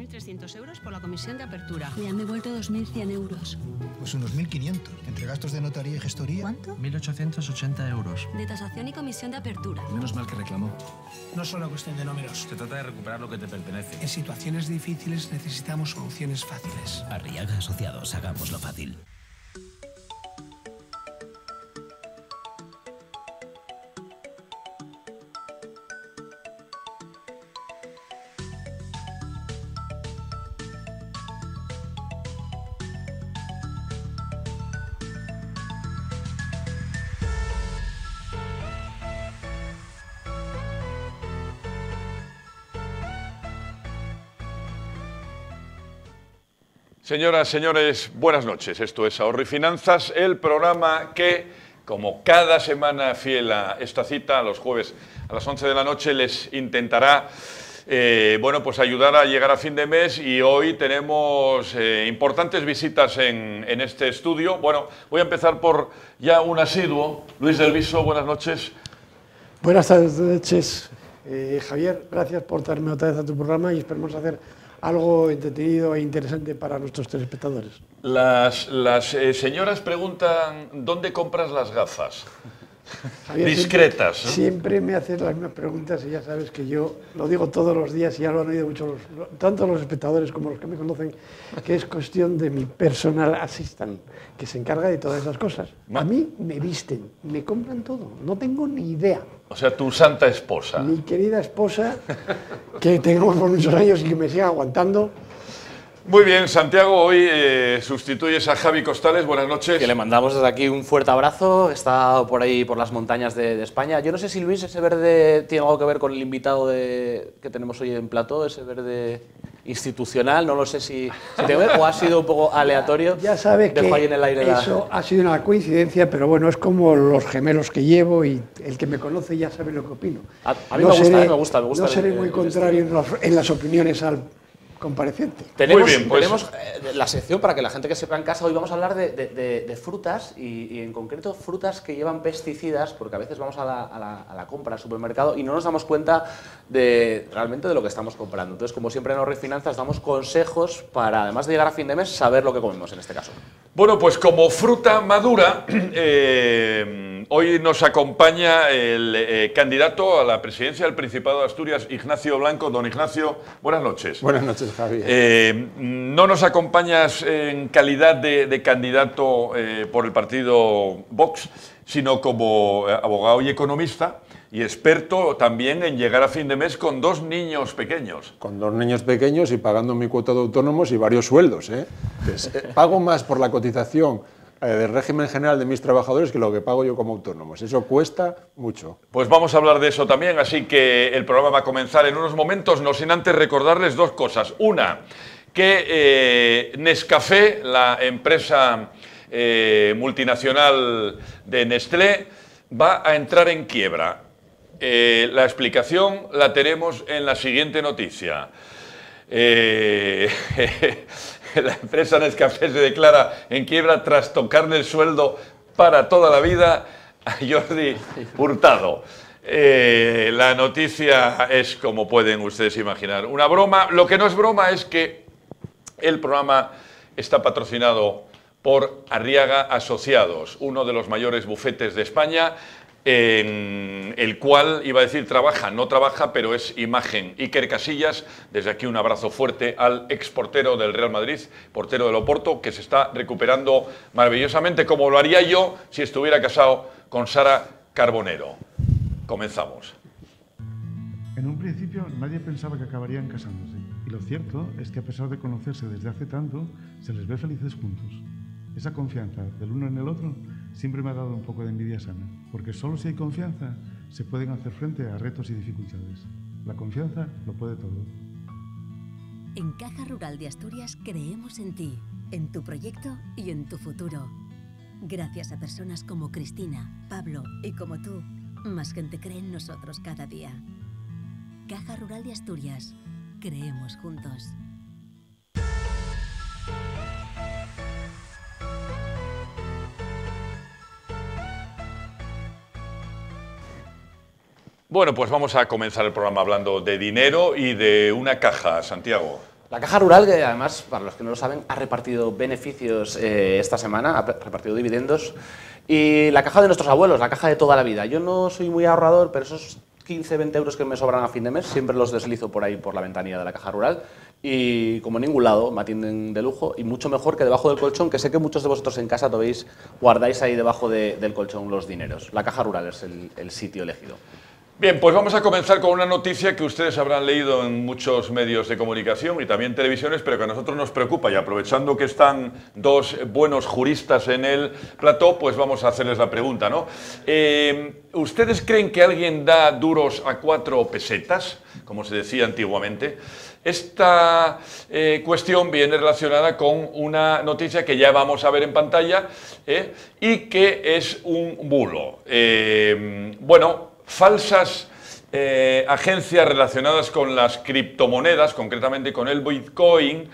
2.300 euros por la comisión de apertura. Me han devuelto 2.100 euros. Pues unos 1.500. Entre gastos de notaría y gestoría. ¿Cuánto? 1.880 euros. De tasación y comisión de apertura. Menos mal que reclamó. No es solo cuestión de números. Se trata de recuperar lo que te pertenece. En situaciones difíciles necesitamos soluciones fáciles. Arriaga Asociados, hagámoslo fácil. Señoras, señores, buenas noches. Esto es Ahorro y Finanzas, el programa que, como cada semana fiel a esta cita, los jueves a las 11 de la noche, les intentará bueno, pues ayudar a llegar a fin de mes, y hoy tenemos importantes visitas en este estudio. Bueno, voy a empezar por ya un asiduo. Luis del Viso, buenas noches. Buenas noches, Javier. Gracias por traerme otra vez a tu programa y esperemos hacer algo entretenido e interesante para nuestros telespectadores. Las señoras preguntan, ¿dónde compras las gafas? Javier, discretas. Siempre me haces las mismas preguntas y ya sabes que yo lo digo todos los días y ya lo han oído mucho tanto los espectadores como los que me conocen, que es cuestión de mi personal assistant, que se encarga de todas esas cosas. A mí me visten, me compran todo, no tengo ni idea. O sea, tu santa esposa. Mi querida esposa, que tengo por muchos años y que me siga aguantando. Muy bien, Santiago, hoy sustituyes a Javi Costales, buenas noches. Que le mandamos desde aquí un fuerte abrazo, está por ahí por las montañas de España. Yo no sé si, Luis, ese verde tiene algo que ver con el invitado que tenemos hoy en plató, ese verde institucional, no lo sé si tiene que ver o ha sido un poco aleatorio. Ya sabes que ahí en el aire eso ha sido una coincidencia, pero bueno, es como los gemelos que llevo y el que me conoce ya sabe lo que opino. A mí me gusta. No seré muy contrario en las opiniones al compareciente. Tenemos pues la sección para que la gente que sepa en casa. Hoy vamos a hablar de frutas y en concreto frutas que llevan pesticidas, porque a veces vamos a la compra al supermercado y no nos damos cuenta realmente de lo que estamos comprando. Entonces, como siempre en Ahorro y Finanzas, damos consejos para, además de llegar a fin de mes, saber lo que comemos en este caso. Bueno, pues como fruta madura, hoy nos acompaña el candidato a la presidencia del Principado de Asturias, Ignacio Blanco. Don Ignacio, buenas noches. Buenas noches, Javi. No nos acompañas en calidad de candidato por el partido Vox, sino como abogado y economista, y experto también en llegar a fin de mes con 2 niños pequeños. Con 2 niños pequeños y pagando mi cuota de autónomos y varios sueldos. Pago más por la cotización del régimen general de mis trabajadores que lo que pago yo como autónomos. Eso cuesta mucho. Pues vamos a hablar de eso también, así que el programa va a comenzar en unos momentos, no sin antes recordarles 2 cosas. Una, que Nescafé, la empresa multinacional de Nestlé, va a entrar en quiebra. La explicación la tenemos en la siguiente noticia. La empresa Nescafé se declara en quiebra tras tocarle el sueldo para toda la vida a Jordi Hurtado. La noticia es, como pueden ustedes imaginar, una broma. Lo que no es broma es que el programa está patrocinado por Arriaga Asociados, uno de los mayores bufetes de España, en el cual, iba a decir trabaja, no trabaja, pero es imagen. Iker Casillas, desde aquí un abrazo fuerte al exportero del Real Madrid, portero del Oporto, que se está recuperando maravillosamente, como lo haría yo si estuviera casado con Sara Carbonero. Comenzamos. En un principio nadie pensaba que acabarían casándose, y lo cierto es que a pesar de conocerse desde hace tanto, se les ve felices juntos. Esa confianza del uno en el otro siempre me ha dado un poco de envidia sana, porque solo si hay confianza se pueden hacer frente a retos y dificultades. La confianza lo puede todo. En Caja Rural de Asturias creemos en ti, en tu proyecto y en tu futuro. Gracias a personas como Cristina, Pablo y como tú, más gente cree en nosotros cada día. Caja Rural de Asturias, creemos juntos. Bueno, pues vamos a comenzar el programa hablando de dinero y de una caja, Santiago. La Caja Rural, que además, para los que no lo saben, ha repartido beneficios esta semana, ha repartido dividendos. Y la caja de nuestros abuelos, la caja de toda la vida. Yo no soy muy ahorrador, pero esos 15, 20 euros que me sobran a fin de mes, siempre los deslizo por ahí, por la ventanilla de la Caja Rural. Y como en ningún lado me atienden de lujo, y mucho mejor que debajo del colchón, que sé que muchos de vosotros en casa guardáis ahí debajo del colchón los dineros. La Caja Rural es el sitio elegido. Bien, pues vamos a comenzar con una noticia que ustedes habrán leído en muchos medios de comunicación y también televisiones, pero que a nosotros nos preocupa, y aprovechando que están dos buenos juristas en el plató, pues vamos a hacerles la pregunta, ¿no? ¿Ustedes creen que alguien da duros a 4 pesetas, como se decía antiguamente? Esta cuestión viene relacionada con una noticia que ya vamos a ver en pantalla y que es un bulo. Bueno, falsas agencias relacionadas con las criptomonedas, concretamente con el Bitcoin,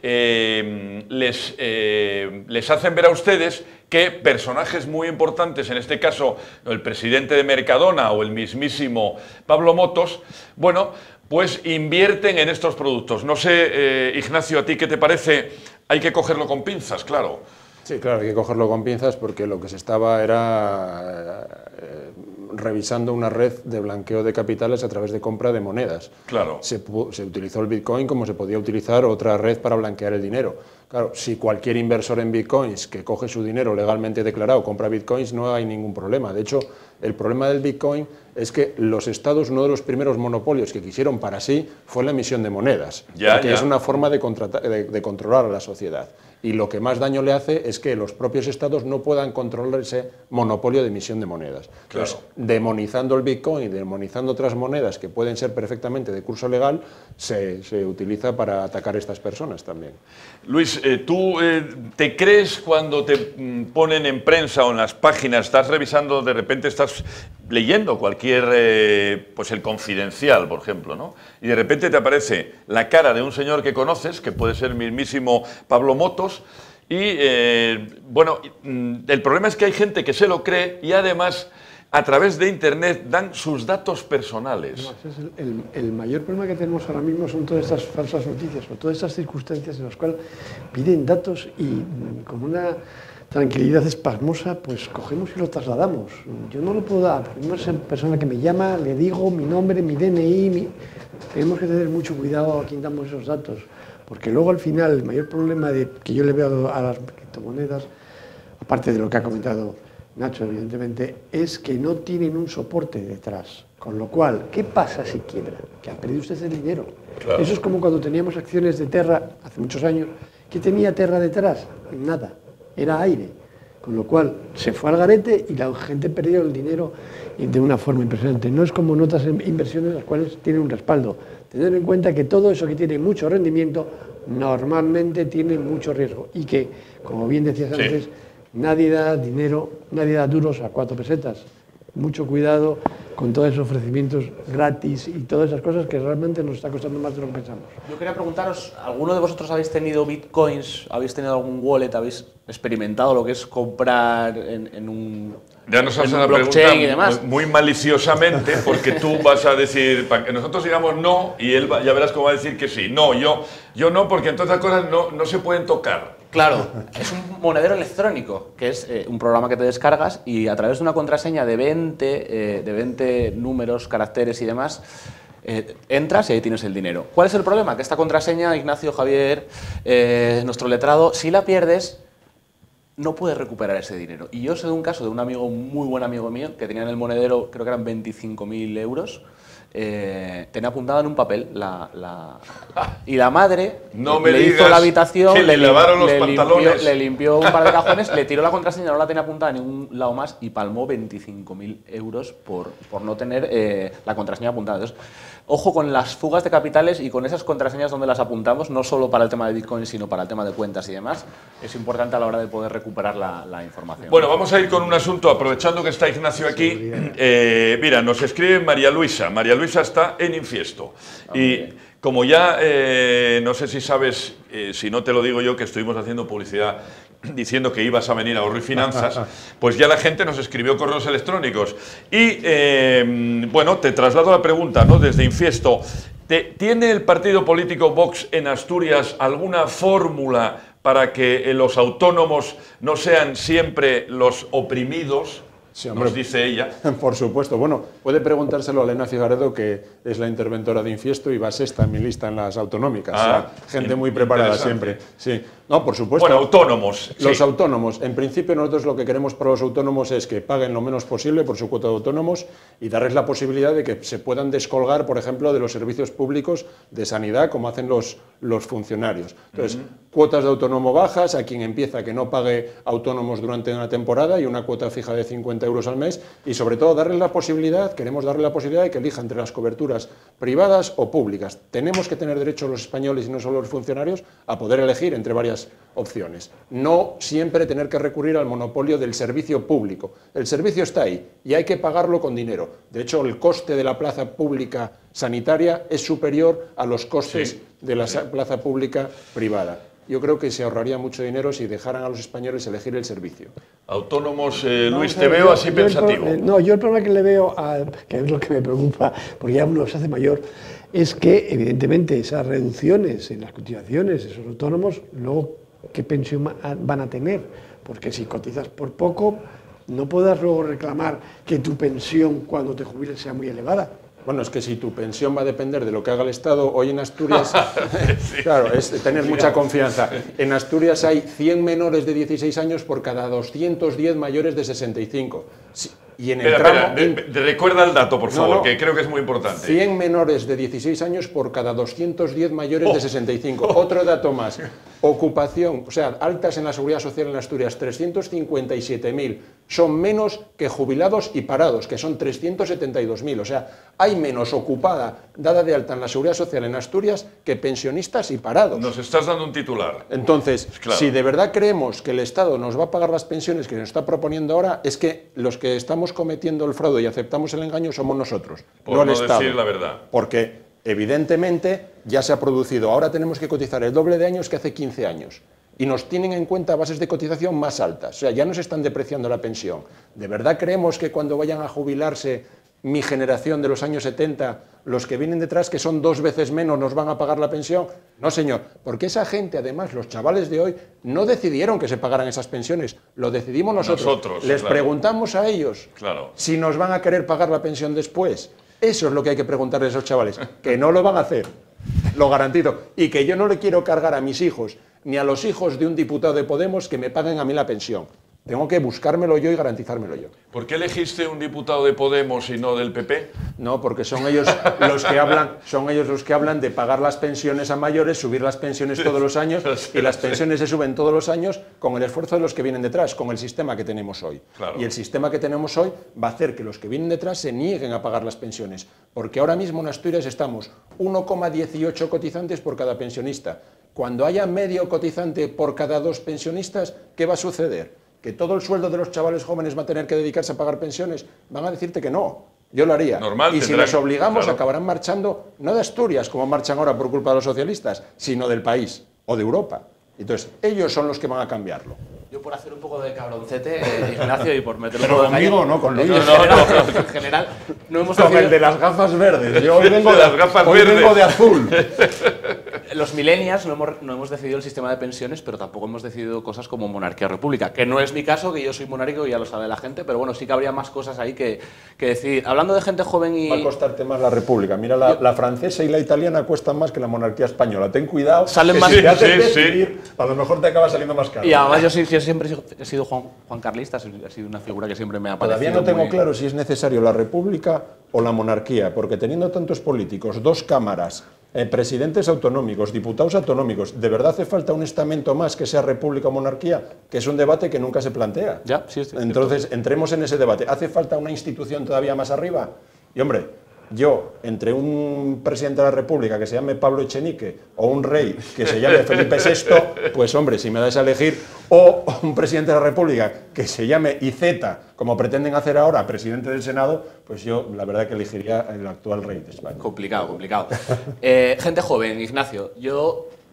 les hacen ver a ustedes que personajes muy importantes, en este caso el presidente de Mercadona o el mismísimo Pablo Motos, bueno, pues invierten en estos productos. No sé, Ignacio, ¿a ti qué te parece? Hay que cogerlo con pinzas, claro. Sí, claro, hay que cogerlo con pinzas porque lo que se estaba era revisando una red de blanqueo de capitales a través de compra de monedas. Claro. Se utilizó el Bitcoin como se podía utilizar otra red para blanquear el dinero. Claro, si cualquier inversor en Bitcoins que coge su dinero legalmente declarado compra Bitcoins, no hay ningún problema. De hecho, el problema del Bitcoin es que los estados, uno de los primeros monopolios que quisieron para sí fue la emisión de monedas, porque es una forma de controlar a la sociedad. Y lo que más daño le hace es que los propios estados no puedan controlar ese monopolio de emisión de monedas. Claro. Entonces, demonizando el Bitcoin, demonizando otras monedas que pueden ser perfectamente de curso legal, se utiliza para atacar a estas personas también. Luis, ¿tú te crees cuando te ponen en prensa o en las páginas, estás revisando, de repente estás leyendo cualquier, pues el Confidencial, por ejemplo, ¿no? Y de repente te aparece la cara de un señor que conoces, que puede ser el mismísimo Pablo Motos, y bueno, el problema es que hay gente que se lo cree y además a través de Internet dan sus datos personales. No, ese es el mayor problema que tenemos ahora mismo, son todas estas falsas noticias o todas estas circunstancias en las cuales piden datos y con una tranquilidad espasmosa, pues cogemos y lo trasladamos. Yo no lo puedo dar, no es persona que me llama, le digo mi nombre, mi DNI, tenemos que tener mucho cuidado a quién damos esos datos, porque luego al final el mayor problema que yo le veo a las criptomonedas, aparte de lo que ha comentado Nacho, evidentemente, es que no tienen un soporte detrás. Con lo cual, ¿qué pasa si quiebra? Que ha perdido usted el dinero. Claro. Eso es como cuando teníamos acciones de Terra, hace muchos años. ¿Qué tenía Terra detrás? Nada, era aire. Con lo cual, se fue al garete y la gente perdió el dinero de una forma impresionante. No es como en otras inversiones las cuales tienen un respaldo. Tener en cuenta que todo eso que tiene mucho rendimiento, normalmente tiene mucho riesgo. Y que, como bien decías antes, nadie da dinero, nadie da duros a 4 pesetas. Mucho cuidado con todos esos ofrecimientos gratis y todas esas cosas que realmente nos está costando más de lo que pensamos. Yo quería preguntaros, ¿alguno de vosotros habéis tenido bitcoins? ¿Habéis tenido algún wallet? ¿Habéis experimentado lo que es comprar en un ya nos hacen la blockchain y demás? Muy maliciosamente, porque tú vas a decir, para que nosotros digamos no, y él ya verás cómo va a decir que sí. No, yo no, porque entonces las cosas no se pueden tocar. Claro, es un monedero electrónico, que es un programa que te descargas y a través de una contraseña de 20 números, caracteres y demás, entras y ahí tienes el dinero. ¿Cuál es el problema? Que esta contraseña, Ignacio, Javier, nuestro letrado, si la pierdes, no puedes recuperar ese dinero. Y yo sé de un caso de un amigo, muy buen amigo mío, que tenía en el monedero, creo que eran 25.000 euros, tenía apuntada en un papel y la madre le hizo la habitación, le limpió un par de cajones, le tiró la contraseña, no la tenía apuntada en ningún lado más y palmó 25.000 euros por no tener la contraseña apuntada. Entonces, ojo con las fugas de capitales y con esas contraseñas donde las apuntamos, no solo para el tema de Bitcoin, sino para el tema de cuentas y demás. Es importante a la hora de poder recuperar la información. Bueno, vamos a ir con un asunto, aprovechando que está Ignacio aquí. Mira, nos escribe María Luisa. María Luisa está en Infiesto. Y como ya, no sé si sabes, si no te lo digo yo, que estuvimos haciendo publicidad diciendo que ibas a venir a Ahorro y Finanzas, pues ya la gente nos escribió correos electrónicos. Y, bueno, te traslado la pregunta, ¿no? Desde Infiesto, ¿Tiene el partido político Vox en Asturias alguna fórmula para que los autónomos no sean siempre los oprimidos? Sí, hombre, nos dice ella. Por supuesto. Bueno, puede preguntárselo a Elena Figaredo, que es la interventora de Infiesto y va sexta en mi lista en las autonómicas. O sea, gente muy preparada siempre. Sí. No, por supuesto. Bueno, autónomos. Los autónomos. En principio, nosotros lo que queremos para los autónomos es que paguen lo menos posible por su cuota de autónomos y darles la posibilidad de que se puedan descolgar, por ejemplo, de los servicios públicos de sanidad, como hacen los funcionarios. Entonces, cuotas de autónomo bajas, a quien empieza que no pague autónomos durante una temporada y una cuota fija de 50 euros al mes, y sobre todo darles la posibilidad, queremos darle la posibilidad de que elija entre las coberturas privadas o públicas. Tenemos que tener derecho los españoles y no solo los funcionarios a poder elegir entre varias opciones. No siempre tener que recurrir al monopolio del servicio público. El servicio está ahí y hay que pagarlo con dinero. De hecho, el coste de la plaza pública sanitaria es superior a los costes de la plaza pública privada. Yo creo que se ahorraría mucho dinero si dejaran a los españoles elegir el servicio. Autónomos, Luis, te veo así pensativo. Yo el problema que le veo, que es lo que me preocupa, porque ya uno se hace mayor, es que evidentemente esas reducciones en las cotizaciones, esos autónomos, luego, ¿qué pensión van a tener? Porque si cotizas por poco, no podrás luego reclamar que tu pensión cuando te jubiles sea muy elevada. Bueno, es que si tu pensión va a depender de lo que haga el Estado, hoy en Asturias, claro, es tener mucha confianza. En Asturias hay 100 menores de 16 años por cada 210 mayores de 65. Y en el tramo... Recuerda el dato, por favor, que creo que es muy importante. 100 menores de 16 años por cada 210 mayores de 65. Otro dato más. Ocupación, o sea, altas en la Seguridad Social en Asturias, 357.000. Son menos que jubilados y parados, que son 372.000. O sea, hay menos ocupada, dada de alta en la Seguridad Social en Asturias, que pensionistas y parados. Nos estás dando un titular. Entonces, si de verdad creemos que el Estado nos va a pagar las pensiones que nos está proponiendo ahora, es que los que estamos cometiendo el fraude y aceptamos el engaño somos nosotros, no el Estado. Decir la verdad. Porque, evidentemente, ya se ha producido. Ahora tenemos que cotizar el doble de años que hace 15 años. Y nos tienen en cuenta bases de cotización más altas. O sea, ya nos están depreciando la pensión. ¿De verdad creemos que cuando vayan a jubilarse mi generación de los años 70, los que vienen detrás, que son 2 veces menos, nos van a pagar la pensión? No, señor, porque esa gente, además, los chavales de hoy, no decidieron que se pagaran esas pensiones, lo decidimos nosotros. Les preguntamos a ellos si nos van a querer pagar la pensión después. Eso es lo que hay que preguntarles a esos chavales, que no lo van a hacer, lo garantizo, y que yo no le quiero cargar a mis hijos, ni a los hijos de un diputado de Podemos que me paguen a mí la pensión. Tengo que buscármelo yo y garantizármelo yo. ¿Por qué elegiste un diputado de Podemos y no del PP? No, porque son ellos los que hablan de pagar las pensiones a mayores, subir las pensiones todos los años, y las pensiones se suben todos los años con el esfuerzo de los que vienen detrás, con el sistema que tenemos hoy. Claro. Y el sistema que tenemos hoy va a hacer que los que vienen detrás se nieguen a pagar las pensiones, porque ahora mismo en Asturias estamos 1,18 cotizantes por cada pensionista. Cuando haya medio cotizante por cada 2 pensionistas, ¿qué va a suceder? ¿Que todo el sueldo de los chavales jóvenes va a tener que dedicarse a pagar pensiones? Van a decirte que no. Yo lo haría. Normal, y si los obligamos, acabarán marchando, no de Asturias, como marchan ahora por culpa de los socialistas, sino del país o de Europa. Entonces, ellos son los que van a cambiarlo. Yo por hacer un poco de cabroncete, Ignacio, y por meter un Pero poco de calle... conmigo, no con Luis. En general, no hemos Con el de las gafas verdes. Yo hoy vengo de azul. Los millennials no hemos decidido el sistema de pensiones, pero tampoco hemos decidido cosas como monarquía o república, que no es mi caso, que yo soy monárquico y ya lo sabe la gente, pero bueno, sí que habría más cosas ahí que decidir. Hablando de gente joven y... Va a costarte más la república. Mira, la francesa y la italiana cuestan más que la monarquía española. Ten cuidado, salen que más... si te haces decidir, a lo mejor te acaba saliendo más caro. Y además yo siempre he sido Juan Carlista, ha sido una figura que siempre me ha parecido... Todavía no tengo claro si es necesario la república o la monarquía, porque teniendo tantos políticos, 2 cámaras, presidentes autonómicos, diputados autonómicos, ¿de verdad hace falta un estamento más que sea república o monarquía? Que es un debate que nunca se plantea. Ya, sí, entonces, entremos en ese debate. ¿Hace falta una institución todavía más arriba? Y hombre, yo, entre un presidente de la República que se llame Pablo Echenique o un rey que se llame Felipe VI, pues hombre, si me das a elegir, o un presidente de la República que se llame Iceta, como pretenden hacer ahora, presidente del Senado, pues yo la verdad que elegiría el actual rey de España. Complicado, complicado. Gente joven, Ignacio, yo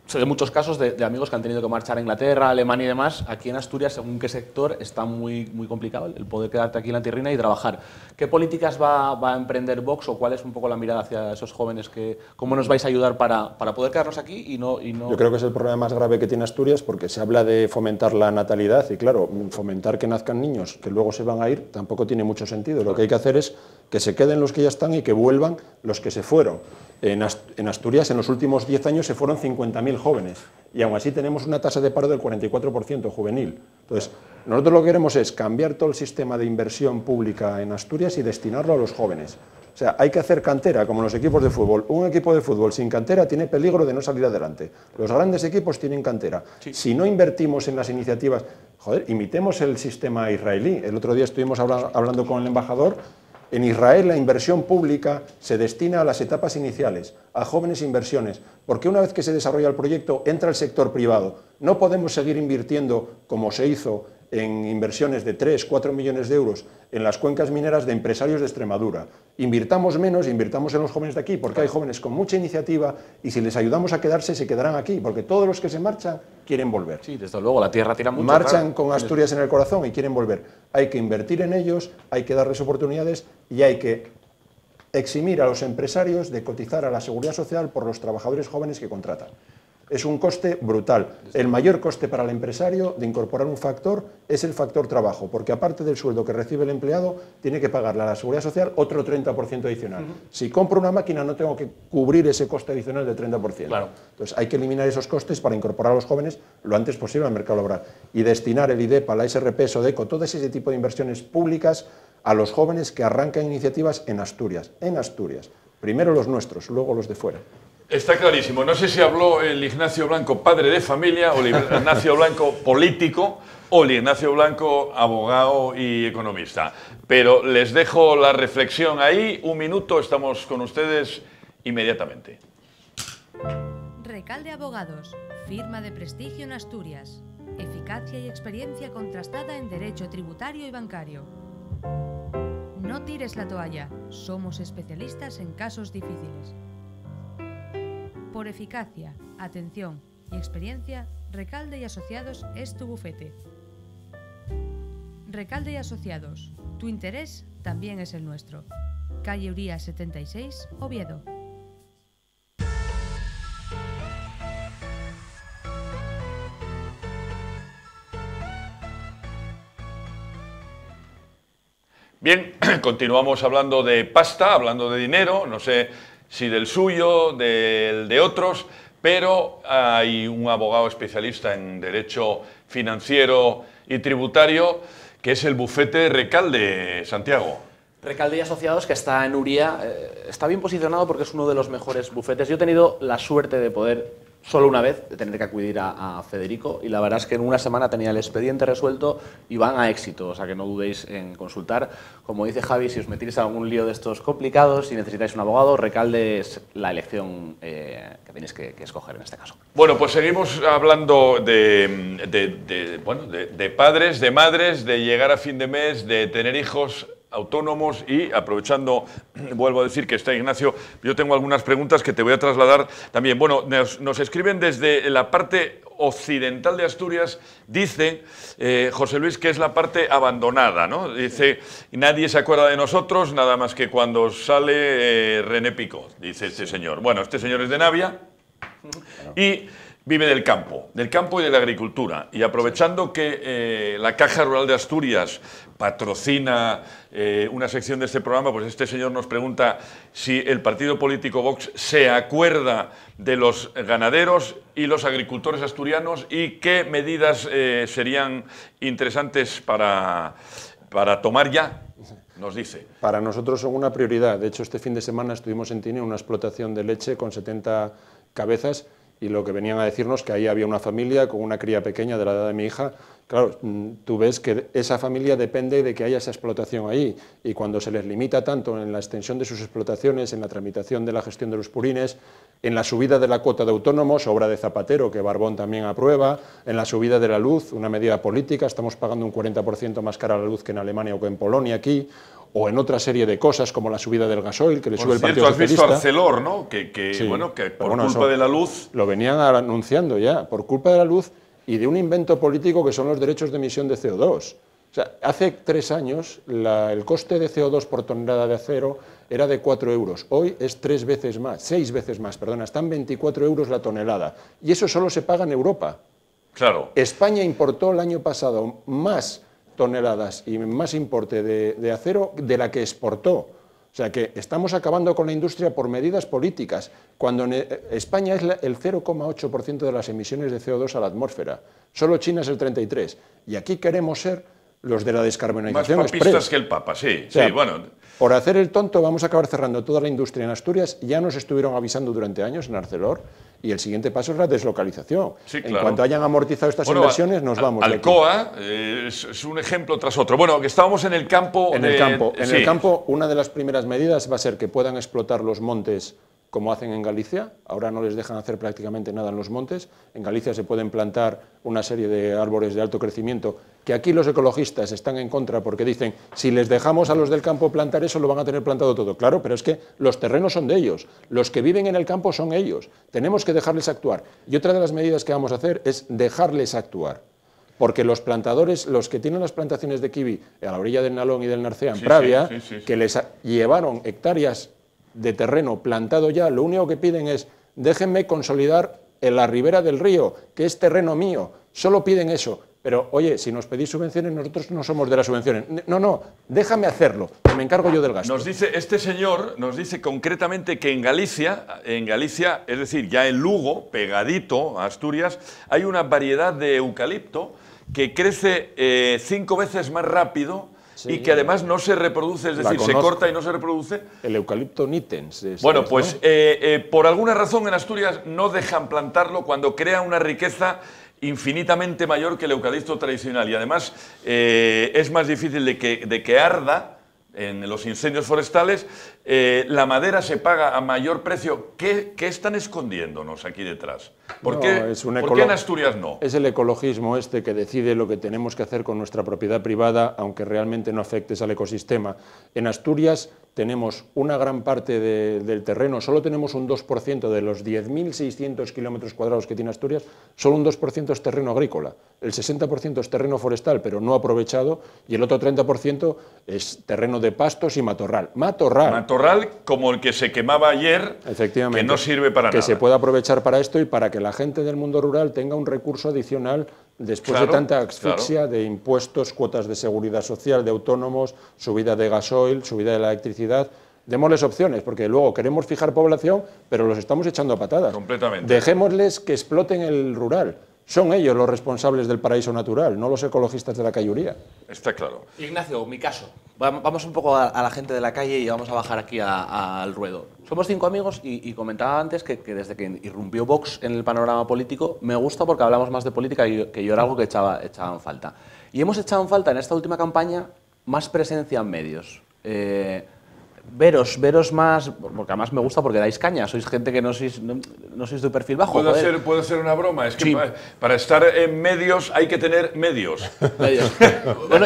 sé de muchos casos de amigos que han tenido que marchar a Inglaterra, Alemania y demás. Aquí en Asturias, según qué sector, está muy complicado el poder quedarte aquí en la tierrina y trabajar. ¿Qué políticas va a emprender Vox o cuál es un poco la mirada hacia esos jóvenes? ¿Cómo nos vais a ayudar para poder quedarnos aquí y no...? Yo creo que es el problema más grave que tiene Asturias, porque se habla de fomentar la natalidad y, claro, fomentar que nazcan niños que luego se van a ir tampoco tiene mucho sentido. Lo que hay que hacer es que se queden los que ya están y que vuelvan los que se fueron. En Asturias, en los últimos 10 años, se fueron 50.000 jóvenes y aún así tenemos una tasa de paro del 44% juvenil. Entonces, nosotros lo que queremos es cambiar todo el sistema de inversión pública en Asturias y destinarlo a los jóvenes. O sea, hay que hacer cantera, como los equipos de fútbol. Un equipo de fútbol sin cantera tiene peligro de no salir adelante. Los grandes equipos tienen cantera. Sí. Si no invertimos en las iniciativas... Joder, imitemos el sistema israelí. El otro día estuvimos hablando con el embajador. En Israel la inversión pública se destina a las etapas iniciales, a jóvenes inversiones, porque una vez que se desarrolla el proyecto entra el sector privado. No podemos seguir invirtiendo, como se hizo en inversiones de 3, 4 millones de euros en las cuencas mineras de empresarios de Extremadura. Invirtamos menos, invirtamos en los jóvenes de aquí, porque hay jóvenes con mucha iniciativa y si les ayudamos a quedarse, se quedarán aquí, porque todos los que se marchan quieren volver. Sí, desde luego, la tierra tira mucho. Marchan con Asturias en el corazón y quieren volver. Hay que invertir en ellos, hay que darles oportunidades y hay que eximir a los empresarios de cotizar a la Seguridad Social por los trabajadores jóvenes que contratan. Es un coste brutal. El mayor coste para el empresario de incorporar un factor es el factor trabajo, porque aparte del sueldo que recibe el empleado, tiene que pagarle a la Seguridad Social otro 30% adicional. Si compro una máquina no tengo que cubrir ese coste adicional del 30%. Claro. Entonces hay que eliminar esos costes para incorporar a los jóvenes lo antes posible al mercado laboral y destinar el IDEPA, la SRP, SODECO, todo ese tipo de inversiones públicas a los jóvenes que arrancan iniciativas en Asturias. En Asturias. Primero los nuestros, luego los de fuera. Está clarísimo. No sé si habló el Ignacio Blanco, padre de familia, o el Ignacio Blanco, político, o el Ignacio Blanco, abogado y economista. Pero les dejo la reflexión ahí. Un minuto, estamos con ustedes inmediatamente. Recalde Abogados, firma de prestigio en Asturias. Eficacia y experiencia contrastada en derecho tributario y bancario. No tires la toalla, somos especialistas en casos difíciles. Por eficacia, atención y experiencia, Recalde y Asociados es tu bufete. Recalde y Asociados, tu interés también es el nuestro. Calle Uría 76, Oviedo. Bien, continuamos hablando de pasta, hablando de dinero, no sé si del suyo, del de otros, pero hay un abogado especialista en derecho financiero y tributario, que es el bufete Recalde, Santiago. Recalde y Asociados, que está en Uría, está bien posicionado porque es uno de los mejores bufetes. Yo he tenido la suerte de poder, solo una vez, de tener que acudir a Federico, y la verdad es que en una semana tenía el expediente resuelto y van a éxito, o sea que no dudéis en consultar. Como dice Javi, si os metéis en algún lío de estos complicados, si necesitáis un abogado, Recalde es la elección que tenéis que escoger en este caso. Bueno, pues seguimos hablando de padres, de madres, de llegar a fin de mes, de tener hijos autónomos y aprovechando, vuelvo a decir que está Ignacio, yo tengo algunas preguntas que te voy a trasladar también. Bueno, nos escriben desde la parte occidental de Asturias, dice José Luis que es la parte abandonada, ¿no? Dice, nadie se acuerda de nosotros, nada más que cuando sale René Picot, dice este señor. Bueno, este señor es de Navia y vive del campo y de la agricultura. Y aprovechando que la Caja Rural de Asturias patrocina una sección de este programa, pues este señor nos pregunta si el partido político Vox se acuerda de los ganaderos y los agricultores asturianos y qué medidas serían interesantes para tomar ya, nos dice. Para nosotros son una prioridad. De hecho, este fin de semana estuvimos en Tine, una explotación de leche con 70 cabezas, y lo que venían a decirnos que ahí había una familia con una cría pequeña de la edad de mi hija. Claro, tú ves que esa familia depende de que haya esa explotación ahí, y cuando se les limita tanto en la extensión de sus explotaciones, en la tramitación de la gestión de los purines, en la subida de la cuota de autónomos, obra de Zapatero, que Barbón también aprueba, en la subida de la luz, una medida política, estamos pagando un 40% más cara la luz que en Alemania o que en Polonia aquí, o en otra serie de cosas como la subida del gasoil que le sube el Partido Socialista. Has visto Arcelor, ¿no? Que sí, bueno, que por culpa de la luz... Lo venían anunciando ya, por culpa de la luz y de un invento político que son los derechos de emisión de CO2. O sea, hace 3 años el coste de CO2 por tonelada de acero era de 4 euros. Hoy es 6 veces más, perdona, están 24 euros la tonelada. Y eso solo se paga en Europa. Claro. España importó el año pasado más toneladas y más importe de acero de la que exportó. O sea que estamos acabando con la industria por medidas políticas, cuando España es el 0,8% de las emisiones de CO2 a la atmósfera. Solo China es el 33%. Y aquí queremos ser los de la descarbonización más papistas express. Que el Papa, sí. O sea, sí, bueno... Por hacer el tonto vamos a acabar cerrando toda la industria en Asturias. Ya nos estuvieron avisando durante años en Arcelor y el siguiente paso es la deslocalización. Sí, claro. En cuanto hayan amortizado estas inversiones nos vamos. Alcoa es un ejemplo tras otro. Bueno, que estábamos en el campo... En el campo, una de las primeras medidas va a ser que puedan explotar los montes como hacen en Galicia. Ahora no les dejan hacer prácticamente nada en los montes. En Galicia se pueden plantar una serie de árboles de alto crecimiento que aquí los ecologistas están en contra porque dicen si les dejamos a los del campo plantar eso lo van a tener plantado todo. Claro, pero es que los terrenos son de ellos, los que viven en el campo son ellos. Tenemos que dejarles actuar. Y otra de las medidas que vamos a hacer es dejarles actuar. Porque los plantadores, los que tienen las plantaciones de kiwi a la orilla del Nalón y del Narcea en Pravia, que les llevaron hectáreas de terreno plantado ya, lo único que piden es déjenme consolidar en la ribera del río, que es terreno mío, solo piden eso. Pero, oye, si nos pedís subvenciones, nosotros no somos de las subvenciones. No, déjame hacerlo, que me encargo yo del gasto. Nos dice, este señor nos dice concretamente que en Galicia, es decir, ya en Lugo, pegadito a Asturias, hay una variedad de eucalipto que crece 5 veces más rápido y que además no se reproduce, es decir, se corta y no se reproduce. El eucalipto nitens. Bueno, pues por alguna razón en Asturias no dejan plantarlo cuando crea una riqueza infinitamente mayor que el eucalipto tradicional y además es más difícil de que arda en los incendios forestales. La madera se paga a mayor precio. ¿Qué están escondiéndonos aquí detrás? ¿Por qué en Asturias no? Es el ecologismo que decide lo que tenemos que hacer con nuestra propiedad privada, aunque realmente no afectes al ecosistema. En Asturias tenemos una gran parte del terreno, solo tenemos un 2% de los 10.600 kilómetros cuadrados que tiene Asturias, solo un 2% es terreno agrícola. El 60% es terreno forestal, pero no aprovechado, y el otro 30% es terreno de pastos y matorral. Matorral como el que se quemaba ayer, efectivamente, que no sirve para nada. Que se pueda aprovechar para esto y para que la gente del mundo rural tenga un recurso adicional después de tanta asfixia de impuestos, cuotas de seguridad social, de autónomos, subida de gasoil, subida de la electricidad. Démosles opciones, porque luego queremos fijar población, pero los estamos echando a patadas. Completamente. Dejémosles que exploten el rural. Son ellos los responsables del paraíso natural, no los ecologistas de la cayuría. Está claro. Ignacio, mi caso. Vamos un poco a la gente de la calle y vamos a bajar aquí al ruedo. Somos 5 amigos y comentaba antes que desde que irrumpió Vox en el panorama político, me gusta porque hablamos más de política que yo era algo que echaba en falta. Y hemos echado en falta en esta última campaña más presencia en medios. Veros más, porque además me gusta porque dais caña, sois gente que no sois de perfil bajo. ¿Puedo hacer una broma? Es que sí. Para estar en medios hay que tener medios. Bueno,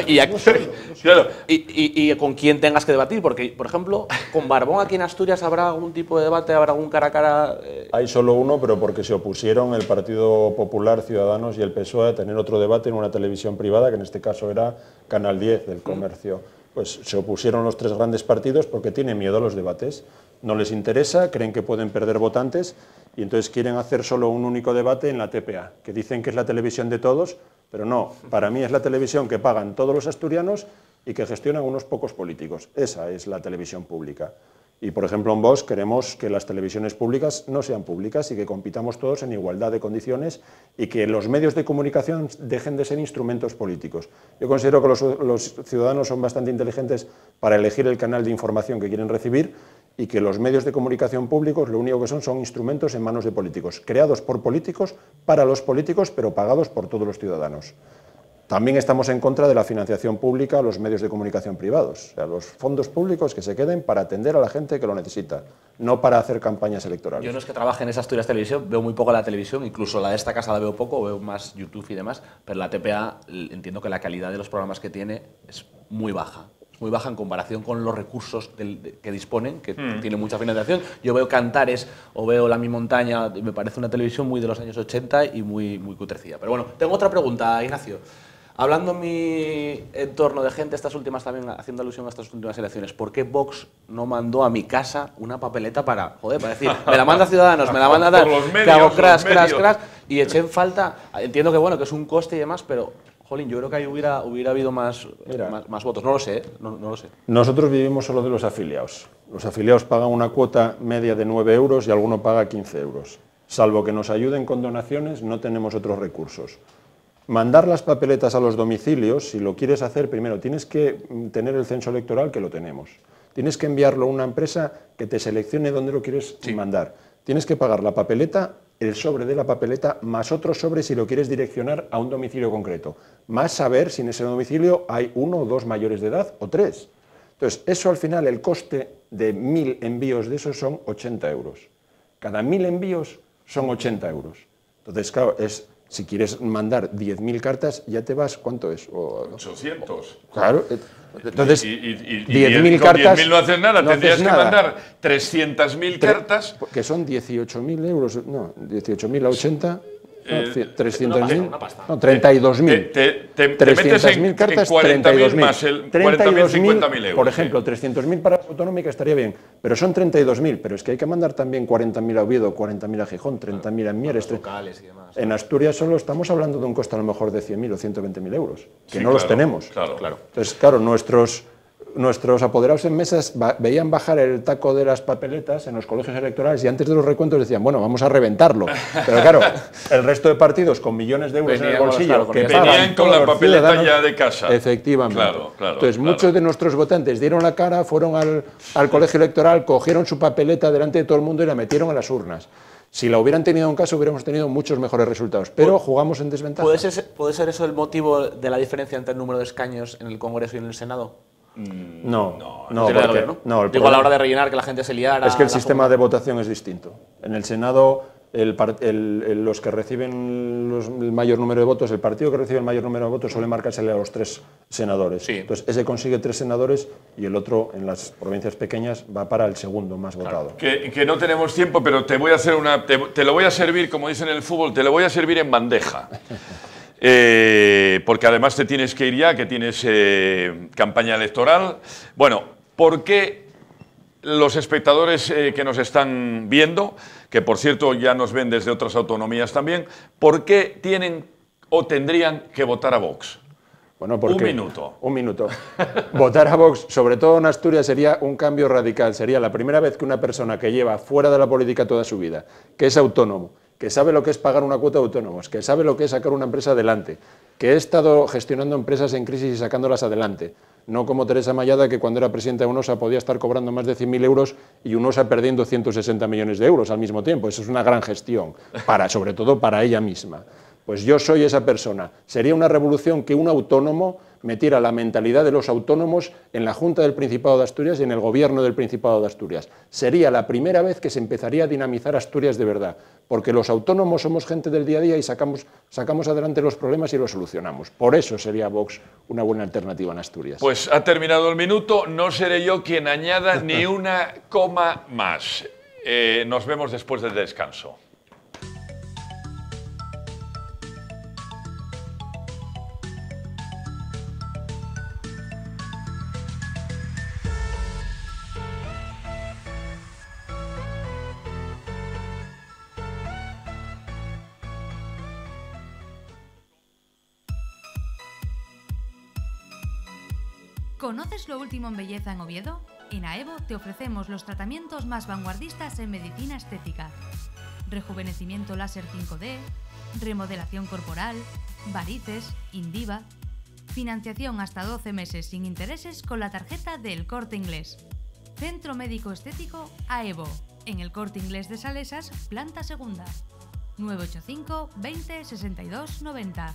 y con quién tengas que debatir, porque, por ejemplo, con Barbón aquí en Asturias habrá algún tipo de debate, habrá algún cara a cara. Hay solo uno, pero porque se opusieron el Partido Popular, Ciudadanos y el PSOE a tener otro debate en una televisión privada, que en este caso era Canal 10 del Comercio. Pues se opusieron los 3 grandes partidos porque tienen miedo a los debates. No les interesa, creen que pueden perder votantes y entonces quieren hacer solo un único debate en la TPA, que dicen que es la televisión de todos, pero no, para mí es la televisión que pagan todos los asturianos y que gestionan unos pocos políticos. Esa es la televisión pública. Y, por ejemplo, en Vox queremos que las televisiones públicas no sean públicas y que compitamos todos en igualdad de condiciones y que los medios de comunicación dejen de ser instrumentos políticos. Yo considero que los ciudadanos son bastante inteligentes para elegir el canal de información que quieren recibir y que los medios de comunicación públicos lo único que son instrumentos en manos de políticos, creados por políticos, para los políticos, pero pagados por todos los ciudadanos. También estamos en contra de la financiación pública a los medios de comunicación privados, o sea, los fondos públicos que se queden para atender a la gente que lo necesita, no para hacer campañas electorales. Yo no es que trabaje en esa Asturias Televisión, veo muy poco la televisión, incluso la de esta casa la veo poco, veo más YouTube y demás, pero la TPA entiendo que la calidad de los programas que tiene es muy baja. O es muy baja en comparación con los recursos que disponen, que tienen mucha financiación. Yo veo Cantares o veo La Mi Montaña, me parece una televisión muy de los años 80 y muy cutrecilla. Pero bueno, tengo otra pregunta, Ignacio. Hablando en mi entorno de gente, estas últimas también, haciendo alusión a estas últimas elecciones, ¿por qué Vox no mandó a mi casa una papeleta para decir, me la manda Ciudadanos, me la manda tal, que hago crash, y eché en falta, entiendo que bueno, que es un coste y demás, pero, jolín, yo creo que ahí hubiera habido más votos, no lo sé, no lo sé. Nosotros vivimos solo de los afiliados. Los afiliados pagan una cuota media de 9 euros y alguno paga 15 euros. Salvo que nos ayuden con donaciones, no tenemos otros recursos. Mandar las papeletas a los domicilios, si lo quieres hacer, primero tienes que tener el censo electoral, que lo tenemos. Tienes que enviarlo a una empresa que te seleccione dónde lo quieres mandar. Tienes que pagar la papeleta, el sobre de la papeleta, más otro sobre si lo quieres direccionar a un domicilio concreto. Más saber si en ese domicilio hay 1 o 2 mayores de edad o 3. Entonces, eso al final, el coste de 1000 envíos de esos son 80 euros. Cada 1000 envíos son 80 euros. Entonces, claro, si quieres mandar 10.000 cartas, ya te vas, ¿cuánto es? 800. Claro, entonces, 10.000 cartas. 10.000 no haces nada, no tendrías que mandar 300.000 cartas. Que son 18.000 euros, no, 18.000 a 80, 300.000, no, 32.000. Te metes en cartas, 40.000 más el 40.000, 50.000 euros. Por ejemplo, 300.000 para la autonómica estaría bien, pero son 32.000, pero es que hay que mandar también 40.000 a Oviedo, 40.000 a Gijón, 30.000 a Mieres. Locales y demás. En Asturias solo estamos hablando de un coste a lo mejor de 100.000 o 120.000 euros, que no los tenemos. Claro. Entonces, claro, nuestros apoderados en mesas veían bajar el taco de las papeletas en los colegios electorales y antes de los recuentos decían, bueno, vamos a reventarlo. Pero claro, el resto de partidos con millones de euros en el bolsillo que venían con la papeleta ya de casa. Efectivamente. Claro, entonces, muchos de nuestros votantes dieron la cara, fueron al colegio electoral, cogieron su papeleta delante de todo el mundo y la metieron en las urnas. Si la hubieran tenido en caso, hubiéramos tenido muchos mejores resultados, pero jugamos en desventaja. ¿Puede ser eso el motivo de la diferencia entre el número de escaños en el Congreso y en el Senado? No, Digo, a la hora de rellenar, que la gente se liara. Es que el sistema de votación es distinto. En el Senado, los que reciben el mayor número de votos, el partido que recibe el mayor número de votos suele marcársele a los 3 senadores. Sí. Entonces, ese consigue 3 senadores y el otro, en las provincias pequeñas, va para el segundo más votado. Que no tenemos tiempo, pero te voy a hacer te lo voy a servir, como dicen en el fútbol, te lo voy a servir en bandeja. Porque además te tienes que ir ya, que tienes campaña electoral. Bueno, ¿por qué los espectadores que nos están viendo, que por cierto ya nos ven desde otras autonomías también, por qué tienen o tendrían que votar a Vox? Bueno, porque, un minuto. Votar a Vox, sobre todo en Asturias, sería un cambio radical. Sería la primera vez que una persona que lleva fuera de la política toda su vida, que es autónomo, que sabe lo que es pagar una cuota de autónomos, que sabe lo que es sacar una empresa adelante, que he estado gestionando empresas en crisis y sacándolas adelante. No como Teresa Mayada, que cuando era presidenta de UNOSA podía estar cobrando más de 100.000 euros y UNOSA perdiendo 160 millones de euros al mismo tiempo. Eso es una gran gestión, sobre todo para ella misma. Pues yo soy esa persona. Sería una revolución que un autónomo metiera la mentalidad de los autónomos en la Junta del Principado de Asturias y en el Gobierno del Principado de Asturias. Sería la primera vez que se empezaría a dinamizar Asturias de verdad, porque los autónomos somos gente del día a día y sacamos adelante los problemas y los solucionamos. Por eso sería Vox una buena alternativa en Asturias. Pues ha terminado el minuto, no seré yo quien añada ni una coma más. Nos vemos después del descanso. ¿Conoces lo último en belleza en Oviedo? En AEVO te ofrecemos los tratamientos más vanguardistas en medicina estética. Rejuvenecimiento láser 5D, remodelación corporal, varices, Indiva. Financiación hasta 12 meses sin intereses con la tarjeta del Corte Inglés. Centro Médico Estético AEVO, en el Corte Inglés de Salesas, planta segunda. 985 20 62 90.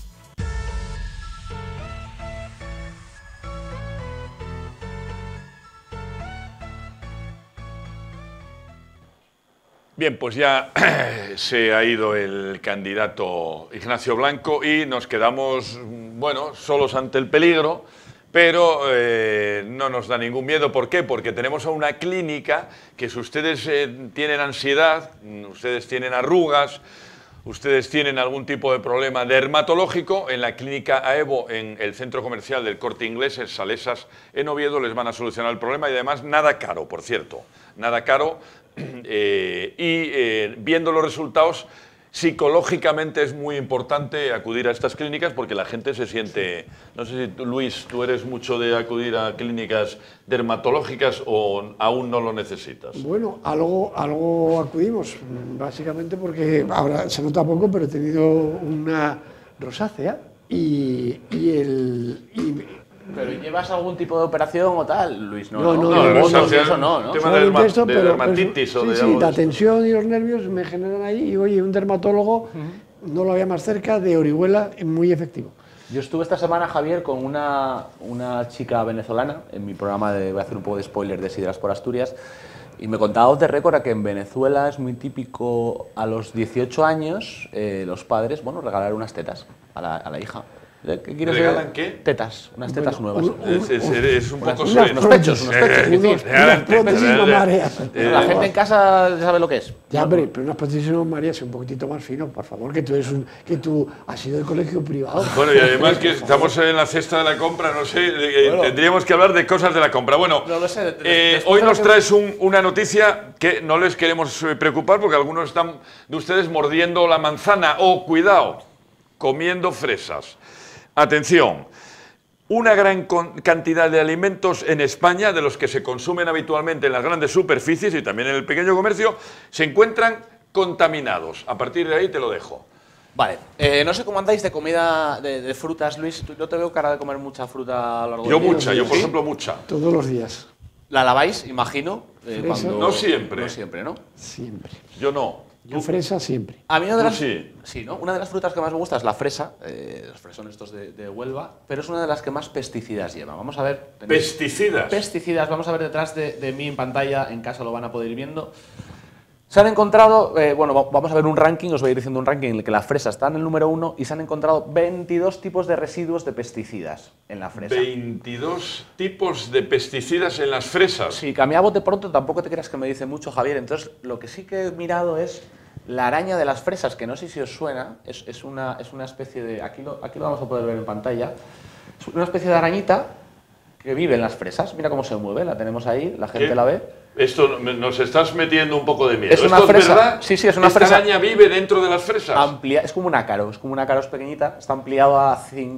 Bien, pues ya se ha ido el candidato Ignacio Blanco y nos quedamos, bueno, solos ante el peligro, pero no nos da ningún miedo. ¿Por qué? Porque tenemos a una clínica que si ustedes tienen ansiedad, ustedes tienen arrugas, ustedes tienen algún tipo de problema dermatológico, en la clínica AEVO, en el centro comercial del Corte Inglés, en Salesas, en Oviedo, les van a solucionar el problema y además nada caro, por cierto, nada caro. Viendo los resultados, psicológicamente es muy importante acudir a estas clínicas porque la gente se siente... No sé si tú, Luis, tú eres mucho de acudir a clínicas dermatológicas o aún no lo necesitas. Bueno, algo acudimos, básicamente porque ahora se nota poco, pero he tenido una rosácea ¿Pero llevas algún tipo de operación o tal, Luis? No, eso no. Tema de dermatitis o de sí, la tensión y los nervios me generan ahí y oye, un dermatólogo no lo había más cerca de Orihuela, muy efectivo. Yo estuve esta semana, Javier, con una chica venezolana en mi programa voy a hacer un poco de spoiler de Sidras por Asturias, y me contaba off the record que en Venezuela es muy típico a los 18 años los padres, bueno, regalar unas tetas a la hija. ¿Qué quieres ¿Regalan qué? Tetas, unas tetas nuevas. Es un poco... Unos pechos. Unas prótesis mamarias. La gente en casa sabe lo que es. Ya, hombre, pero unas prótesis mamarias un poquitito más fino, por favor, que tú has sido de colegio privado. Bueno, y además que estamos en la cesta de la compra, no sé, tendríamos que hablar de cosas de la compra. Bueno, no lo sé, hoy nos traes una noticia que no les queremos preocupar porque algunos están de ustedes mordiendo la manzana o, cuidado, comiendo fresas. Atención, una gran cantidad de alimentos en España, de los que se consumen habitualmente en las grandes superficies y también en el pequeño comercio, se encuentran contaminados. A partir de ahí te lo dejo. Vale, no sé cómo andáis de comida de frutas, Luis. Yo te veo cara de comer mucha fruta a lo largo Yo del día. mucha, yo por ejemplo mucha. Todos los días. ¿La laváis, imagino? No siempre. No siempre, ¿no? Siempre. Yo no. Yo fresa siempre. A mí una de las, sí, ¿no? Una de las frutas que más me gusta es la fresa, los fresones estos de Huelva, pero es una de las que más pesticidas lleva. Vamos a ver. ¿Pesticidas? Pesticidas, vamos a ver detrás de mí en pantalla, en casa lo van a poder ir viendo. Se han encontrado, bueno, vamos a ver un ranking, os voy a ir diciendo un ranking en el que la fresa está en el número 1 y se han encontrado 22 tipos de residuos de pesticidas en la fresa. 22 tipos de pesticidas en las fresas. Sí, que a mí a bote pronto tampoco te creas que me dice mucho, Javier. Entonces, lo que sí que he mirado es la araña de las fresas, que no sé si os suena, es una especie de... Aquí lo vamos a poder ver en pantalla. Es una especie de arañita que vive en las fresas. Mira cómo se mueve, la tenemos ahí, la gente la ve. Esto nos estás metiendo un poco de miedo. Es una ¿Esto fresa, es verdad? Sí, es una ¿Esta fresa. araña vive dentro de las fresas? Es como un ácaro, es pequeñita, está ampliado a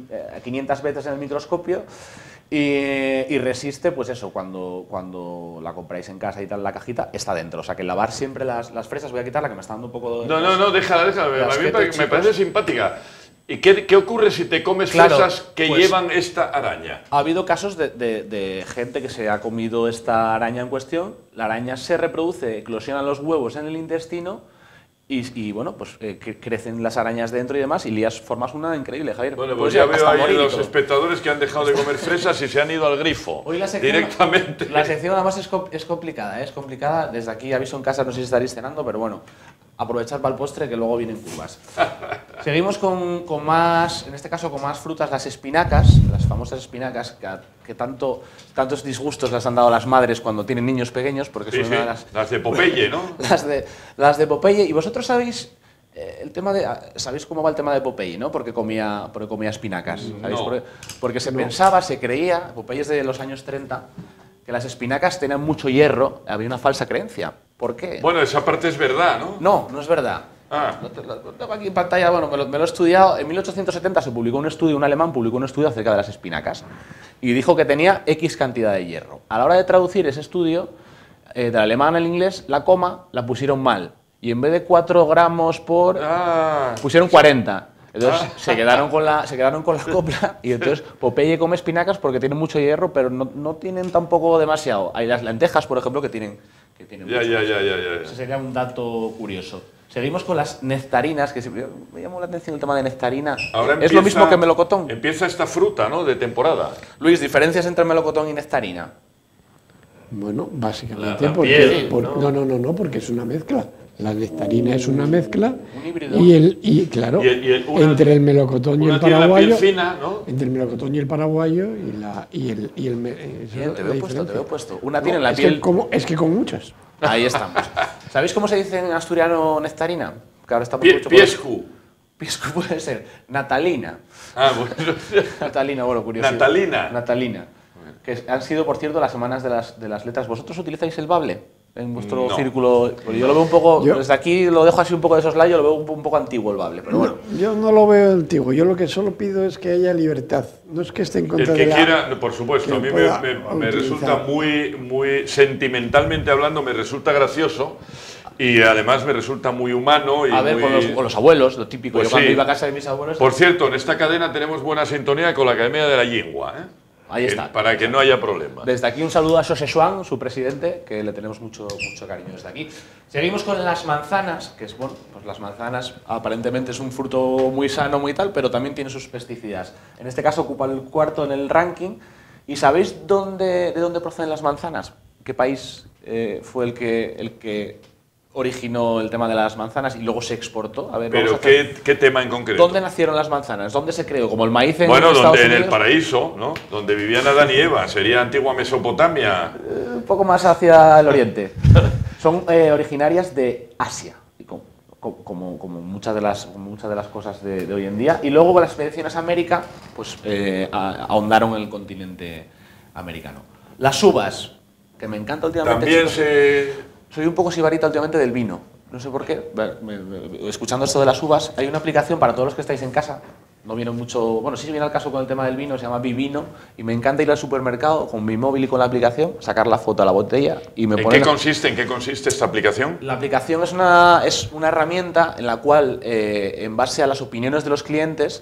500 veces en el microscopio y resiste, pues eso, cuando la compráis en casa y tal, la cajita, está dentro. O sea, que lavar siempre las fresas, voy a quitarla que me está dando un poco de... No, déjala. A mí me parece simpática. ¿Y qué ocurre si te comes fresas que llevan esta araña? Ha habido casos de gente que se ha comido esta araña en cuestión, la araña se reproduce, eclosionan los huevos en el intestino y bueno, pues crecen las arañas dentro y demás y formas una increíble, Javier. Bueno, pues ya veo ahí los espectadores que han dejado de comer fresas y se han ido al grifo. Hoy la sección, directamente. La sección además es complicada, es complicada. Desde aquí aviso en casa, no sé si estaréis cenando, pero bueno, aprovechad para el postre que luego vienen curvas. Seguimos con más, en este caso con más frutas, las espinacas, las famosas espinacas que tantos disgustos les han dado a las madres cuando tienen niños pequeños, porque son una de las de Popeye, ¿no? Las de Popeye. Y vosotros sabéis sabéis cómo va el tema de Popeye, ¿no? Porque comía espinacas. ¿Sabéis? No. Porque se pensaba, se creía, Popeye es de los años 30, que las espinacas tenían mucho hierro. Había una falsa creencia. ¿Por qué? Bueno, esa parte es verdad, ¿no? No es verdad. Lo tengo aquí en pantalla, bueno, me lo he estudiado. En 1870 se publicó un estudio, un alemán publicó un estudio acerca de las espinacas y dijo que tenía X cantidad de hierro. A la hora de traducir ese estudio, del alemán al inglés, la coma la pusieron mal y en vez de 4 gramos por... pusieron 40. Entonces se quedaron con la copla y entonces Popeye come espinacas porque tienen mucho hierro, pero no tienen tampoco demasiado. Hay las lentejas, por ejemplo, que tienen mucho. Ese sería un dato curioso. Seguimos con las nectarinas, que siempre me llamó la atención el tema de nectarina. Es lo mismo que melocotón. Empieza esta fruta, ¿no?, de temporada. Luis, ¿diferencias entre melocotón y nectarina? Bueno, básicamente porque es una mezcla. La nectarina es una mezcla un híbrido. Claro, una, entre el melocotón y el tiene paraguayo, la piel fina, ¿no? entre el melocotón y el paraguayo Bien, te veo puesto. Una tiene la piel... Es que con muchas. Ahí estamos. ¿Sabéis cómo se dice en asturiano nectarina? Que ahora estamos Piescu. Piescu puede ser. Natalina. Ah, bueno. Natalina, bueno, curioso. Natalina. Que han sido, por cierto, las semanas de las letras. ¿Vosotros utilizáis el bable en vuestro círculo? Pues yo lo veo un poco, desde aquí lo dejo así un poco de soslayo, lo veo un poco antiguo el bable, pero bueno. Yo no lo veo antiguo, yo lo que solo pido es que haya libertad. No es que esté en contra de la... El que quiera, por supuesto, a mí me resulta muy sentimentalmente hablando, me resulta gracioso. Y además me resulta muy humano. Y a ver, con los abuelos, lo típico. Pues yo cuando iba a casa de mis abuelos... Por cierto, en esta cadena tenemos buena sintonía con la Academia de la Lengua, ¿eh? Ahí está. Para que no haya problema. Desde aquí un saludo a José Schwan, su presidente, que le tenemos mucho cariño desde aquí. Seguimos con las manzanas, que es, bueno, pues las manzanas aparentemente es un fruto muy sano, muy tal, pero también tiene sus pesticidas. En este caso ocupa el cuarto en el ranking. ¿Y sabéis de dónde proceden las manzanas? ¿Qué país fue el que originó el tema de las manzanas y luego se exportó? A ver, ¿pero qué tema en concreto? ¿Dónde nacieron las manzanas? ¿Dónde se creó? Como el maíz en Estados Unidos. En el paraíso, ¿no? Donde vivían Adán y Eva. Sería antigua Mesopotamia. Un poco más hacia el oriente. Son originarias de Asia, como muchas de las cosas de hoy en día. Y luego con las expediciones a América, pues ahondaron en el continente americano. Las uvas, que me encanta últimamente. También Soy un poco sibarita últimamente del vino. No sé por qué. Escuchando esto de las uvas, hay una aplicación para todos los que estáis en casa. No viene mucho... Bueno, sí viene al caso con el tema del vino, se llama Vivino. Y me encanta ir al supermercado con mi móvil y con la aplicación, sacar la foto a la botella y me pone... ¿En qué consiste esta aplicación? La aplicación es una herramienta en la cual, en base a las opiniones de los clientes,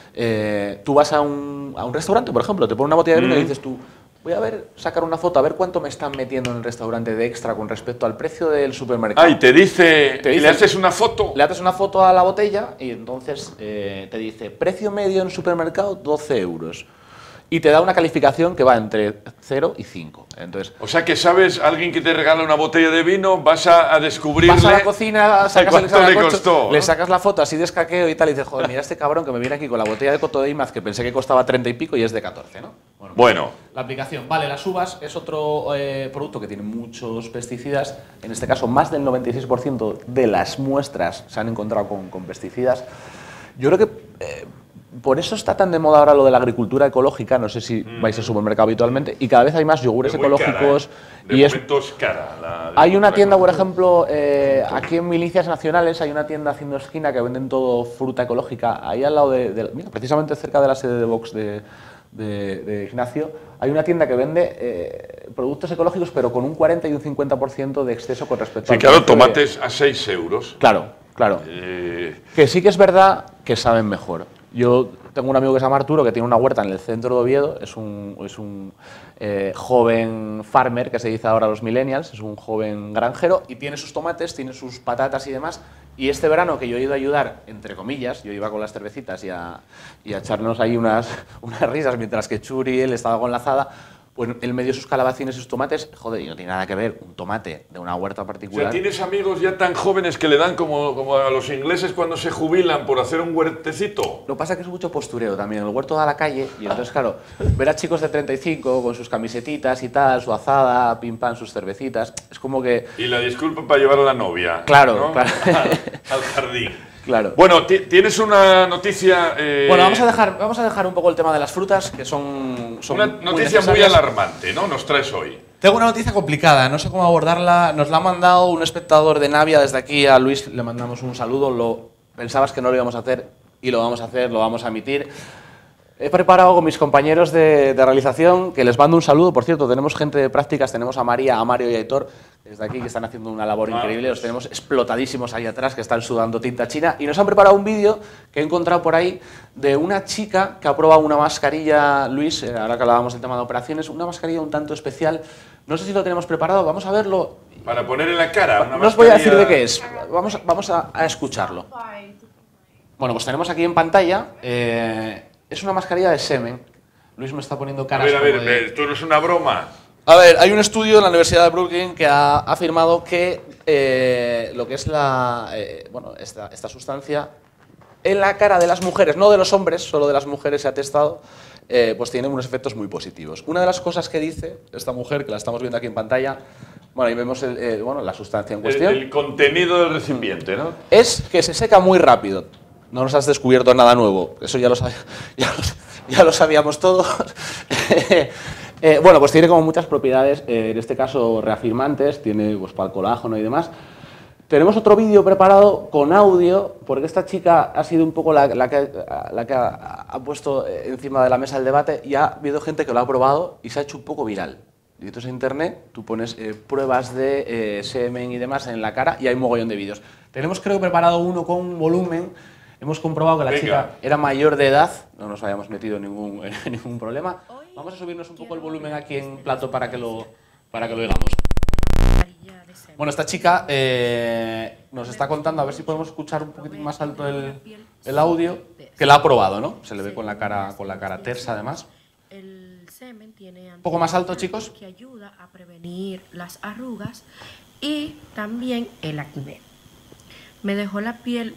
tú vas a un restaurante, por ejemplo, te pone una botella de vino y dices tú... Voy a sacar una foto, a ver cuánto me están metiendo en el restaurante de extra con respecto al precio del supermercado. Ah, y te dice, ¿le haces una foto? Le haces una foto a la botella y entonces te dice, precio medio en supermercado, 12 euros. Y te da una calificación que va entre 0 y 5. Entonces, o sea que sabes, alguien que te regala una botella de vino, vas a descubrirle... Vas a la cocina, ¿cuánto le costó? Le sacas la foto así de escaqueo y tal, y dices, joder, mira este cabrón que me viene aquí con la botella de Coto de Imaz que pensé que costaba 30 y pico y es de 14, ¿no? Bueno. La aplicación, vale, las uvas es otro producto que tiene muchos pesticidas. En este caso, más del 96% de las muestras se han encontrado con pesticidas. Yo creo que... por eso está tan de moda ahora lo de la agricultura ecológica, no sé si vais al supermercado habitualmente, y cada vez hay más yogures ecológicos. Cara, de momento es cara. Hay una tienda, por ejemplo, aquí en Milicias Nacionales, hay una tienda haciendo esquina que venden todo fruta ecológica. Ahí al lado mira, precisamente cerca de la sede de Vox de Ignacio, hay una tienda que vende productos ecológicos, pero con un 40 y un 50% de exceso con respecto a... Sí, claro, tomates a 6 euros. Claro. Que sí que es verdad que saben mejor. Yo tengo un amigo que se llama Arturo, que tiene una huerta en el centro de Oviedo, es un joven farmer, que se dice ahora los millennials, es un joven granjero, y tiene sus tomates, tiene sus patatas y demás, y este verano que yo he ido a ayudar, entre comillas, yo iba con las cervecitas y a echarnos ahí unas risas, mientras que Churi, él estaba con la azada, pues él me dio sus calabacines y sus tomates, joder, y no tiene nada que ver un tomate de una huerta particular. O sea, ¿tienes amigos ya tan jóvenes que le dan como a los ingleses cuando se jubilan por hacer un huertecito? Lo que pasa es que es mucho postureo también, el huerto da a la calle, y entonces, claro, ver a chicos de 35 con sus camisetitas y tal, su azada, pim pam, sus cervecitas, es como que... Y la disculpa para llevar a la novia. Claro, ¿no? claro. Al jardín. Claro. Bueno, tienes una noticia... Bueno, vamos a dejar un poco el tema de las frutas, que son una noticia muy alarmante, ¿no? Nos traes hoy. Tengo una noticia complicada, no sé cómo abordarla. Nos la ha mandado un espectador de Navia. Desde aquí a Luis le mandamos un saludo. Pensabas que no lo íbamos a hacer y lo vamos a hacer, lo vamos a emitir. He preparado con mis compañeros de realización, que les mando un saludo. Por cierto, tenemos gente de prácticas, tenemos a María, a Mario y a Aitor, desde aquí, que están haciendo una labor increíble. Los tenemos explotadísimos ahí atrás, que están sudando tinta china. Y nos han preparado un vídeo que he encontrado por ahí de una chica que ha probado una mascarilla, Luis, ahora que hablábamos del tema de operaciones, una mascarilla un tanto especial. No sé si lo tenemos preparado, vamos a verlo. Para poner en la cara una No os voy a decir de qué es, vamos a escucharlo. Bueno, pues tenemos aquí en pantalla... es una mascarilla de semen. Luis me está poniendo caras. A ver, esto no es una broma. A ver, hay un estudio en la Universidad de Brooklyn que ha afirmado que lo que es esta sustancia en la cara de las mujeres, no de los hombres, solo de las mujeres se ha testado, pues tiene unos efectos muy positivos. Una de las cosas que dice esta mujer, que la estamos viendo aquí en pantalla, bueno, ahí vemos la sustancia en cuestión. El contenido del recipiente, ¿no? Es que se seca muy rápido. No nos has descubierto nada nuevo, eso ya lo sabíamos todos. Bueno, pues tiene como muchas propiedades, en este caso reafirmantes, tiene pues para el colágeno y demás. Tenemos otro vídeo preparado con audio, porque esta chica ha sido un poco la que ha puesto encima de la mesa el debate y ha habido gente que lo ha probado y se ha hecho un poco viral. Y entonces en internet tú pones pruebas de semen y demás en la cara y hay un mogollón de vídeos. Tenemos creo preparado uno con volumen. Hemos comprobado que la chica era mayor de edad, no nos habíamos metido en ningún problema. Vamos a subirnos un poco el volumen aquí en plato para que lo oigamos. Bueno, esta chica nos está contando, a ver si podemos escuchar un poquito más alto el audio, que la ha probado, ¿no? Se le ve con la cara tersa además. El semen tiene Un poco más alto, chicos. Que ayuda a prevenir las arrugas y también el acné. Me dejó la piel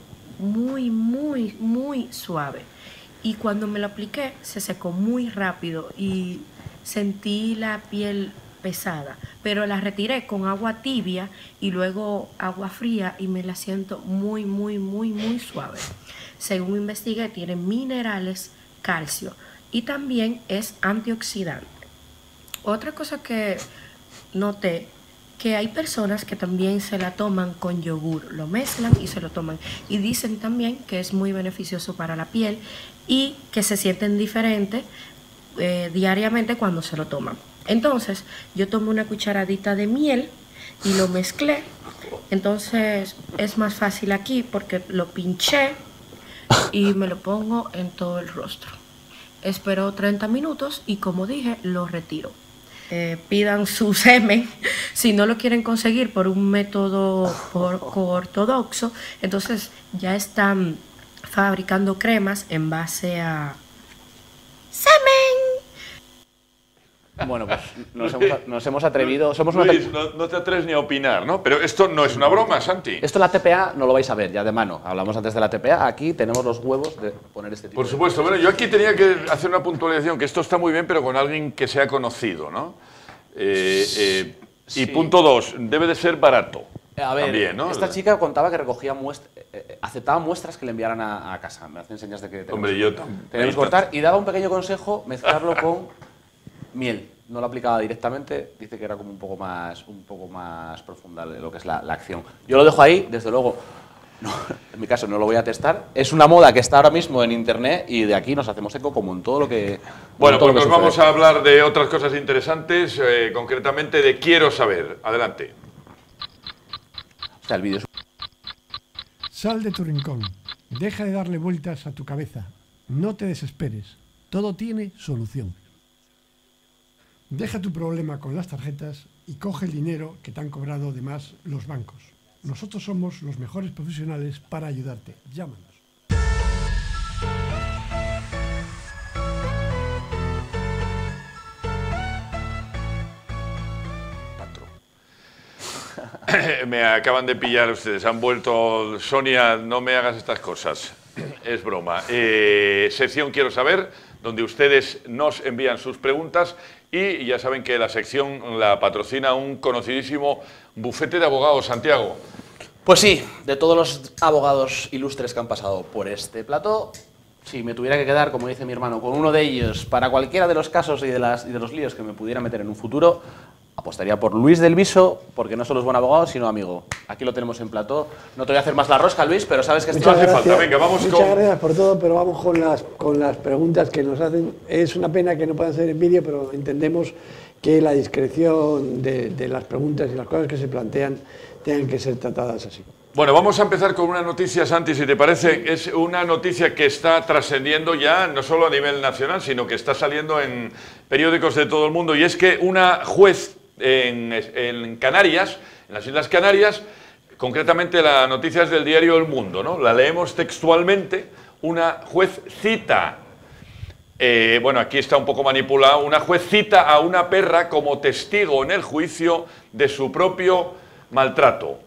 muy suave y cuando me lo apliqué se secó muy rápido y sentí la piel pesada, pero la retiré con agua tibia y luego agua fría y me la siento muy suave. Según investigué, tiene minerales, calcio y también es antioxidante. Otra cosa que noté, que hay personas que también se la toman con yogur, lo mezclan y se lo toman. Y dicen también que es muy beneficioso para la piel y que se sienten diferentes diariamente cuando se lo toman. Entonces, yo tomé una cucharadita de miel y lo mezclé. Entonces, es más fácil aquí porque lo pinché y me lo pongo en todo el rostro. Espero 30 minutos y, como dije, lo retiro. Pidan su semen si no lo quieren conseguir por un método ortodoxo. Entonces ya están fabricando cremas en base a semen. Bueno, pues nos hemos atrevido. Luis, no te atreves ni a opinar, ¿no? Pero esto no es una broma, Santi. Esto la TPA no lo vais a ver ya de mano. Hablamos antes de la TPA. Aquí tenemos los huevos de poner este tipo. Por supuesto. Bueno, yo aquí tenía que hacer una puntualización, que esto está muy bien, pero con alguien que sea conocido, ¿no? Sí. Y punto 2, debe de ser barato. A ver, también, ¿no? Esta chica contaba que recogía aceptaba muestras que le enviaran a casa. Me hacen señas de que tenemos que cortar. Y daba un pequeño consejo, mezclarlo con miel. No lo aplicaba directamente, dice que era como un poco más profunda lo que es la acción. Yo lo dejo ahí, desde luego, no, en mi caso no lo voy a testar. Es una moda que está ahora mismo en internet y de aquí nos hacemos eco como en todo lo que... Bueno, pues nos vamos a hablar de otras cosas interesantes, concretamente de Quiero Saber. Adelante. O sea, el vídeo. Sal de tu rincón, deja de darle vueltas a tu cabeza, no te desesperes, todo tiene solución. Deja tu problema con las tarjetas y coge el dinero que te han cobrado de más los bancos. Nosotros somos los mejores profesionales para ayudarte. Llámanos. Me acaban de pillar ustedes, han vuelto... Sonia, no me hagas estas cosas, es broma. Sección Quiero Saber, donde ustedes nos envían sus preguntas y ya saben que la sección la patrocina un conocidísimo bufete de abogados, Santiago. Pues sí, de todos los abogados ilustres que han pasado por este plató, si me tuviera que quedar, como dice mi hermano, con uno de ellos para cualquiera de los casos y de los líos que me pudiera meter en un futuro, apostaría por Luis del Viso, porque no solo es buen abogado, sino amigo. Aquí lo tenemos en plató. No te voy a hacer más la rosca, Luis, pero sabes que esto hace falta. Venga, vamos Muchas gracias por todo, pero vamos con las preguntas que nos hacen. Es una pena que no puedan ser en vídeo, pero entendemos que la discreción de las preguntas y las cosas que se plantean tengan que ser tratadas así. Bueno, vamos a empezar con una noticia, Santi, si te parece. Es una noticia que está trascendiendo ya, no solo a nivel nacional, sino que está saliendo en periódicos de todo el mundo. Y es que una juez en Canarias, en las Islas Canarias, concretamente la noticia es del diario El Mundo, ¿no? La leemos textualmente. Una juez cita Bueno, aquí está un poco manipulado. Una juez cita a una perra como testigo en el juicio de su propio maltrato.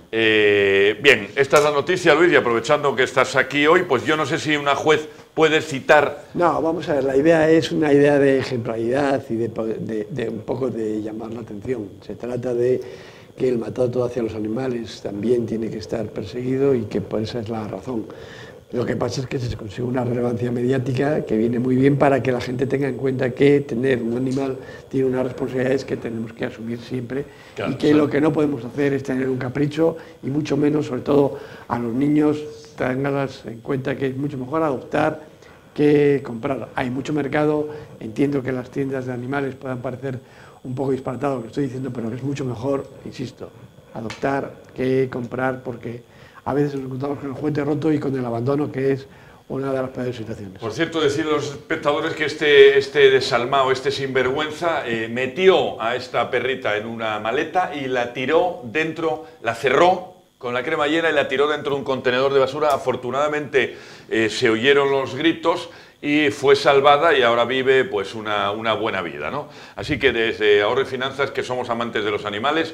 Bien, esta es la noticia, Luis, y aprovechando que estás aquí hoy, pues yo no sé si una juez puede citar... No, vamos a ver, la idea es una idea de ejemplaridad y de un poco de llamar la atención. Se trata de que el maltrato hacia los animales también tiene que estar perseguido y que por esa es la razón. Lo que pasa es que se consigue una relevancia mediática que viene muy bien para que la gente tenga en cuenta que tener un animal tiene unas responsabilidades que tenemos que asumir siempre, claro, y que lo que no podemos hacer es tener un capricho, y mucho menos, sobre todo a los niños, tenganlas en cuenta que es mucho mejor adoptar que comprar. Hay mucho mercado, entiendo que las tiendas de animales puedan parecer un poco disparatado lo que estoy diciendo, pero es mucho mejor, insisto, adoptar que comprar, porque a veces nos encontramos con el juguete roto y con el abandono, que es una de las peores situaciones. Por cierto, decir a los espectadores que este desalmado, este sinvergüenza, metió a esta perrita en una maleta y la tiró dentro, la cerró con la crema llena y la tiró dentro de un contenedor de basura. Afortunadamente se oyeron los gritos y fue salvada, y ahora vive pues una buena vida, ¿no? Así que desde Ahorro y Finanzas, que somos amantes de los animales,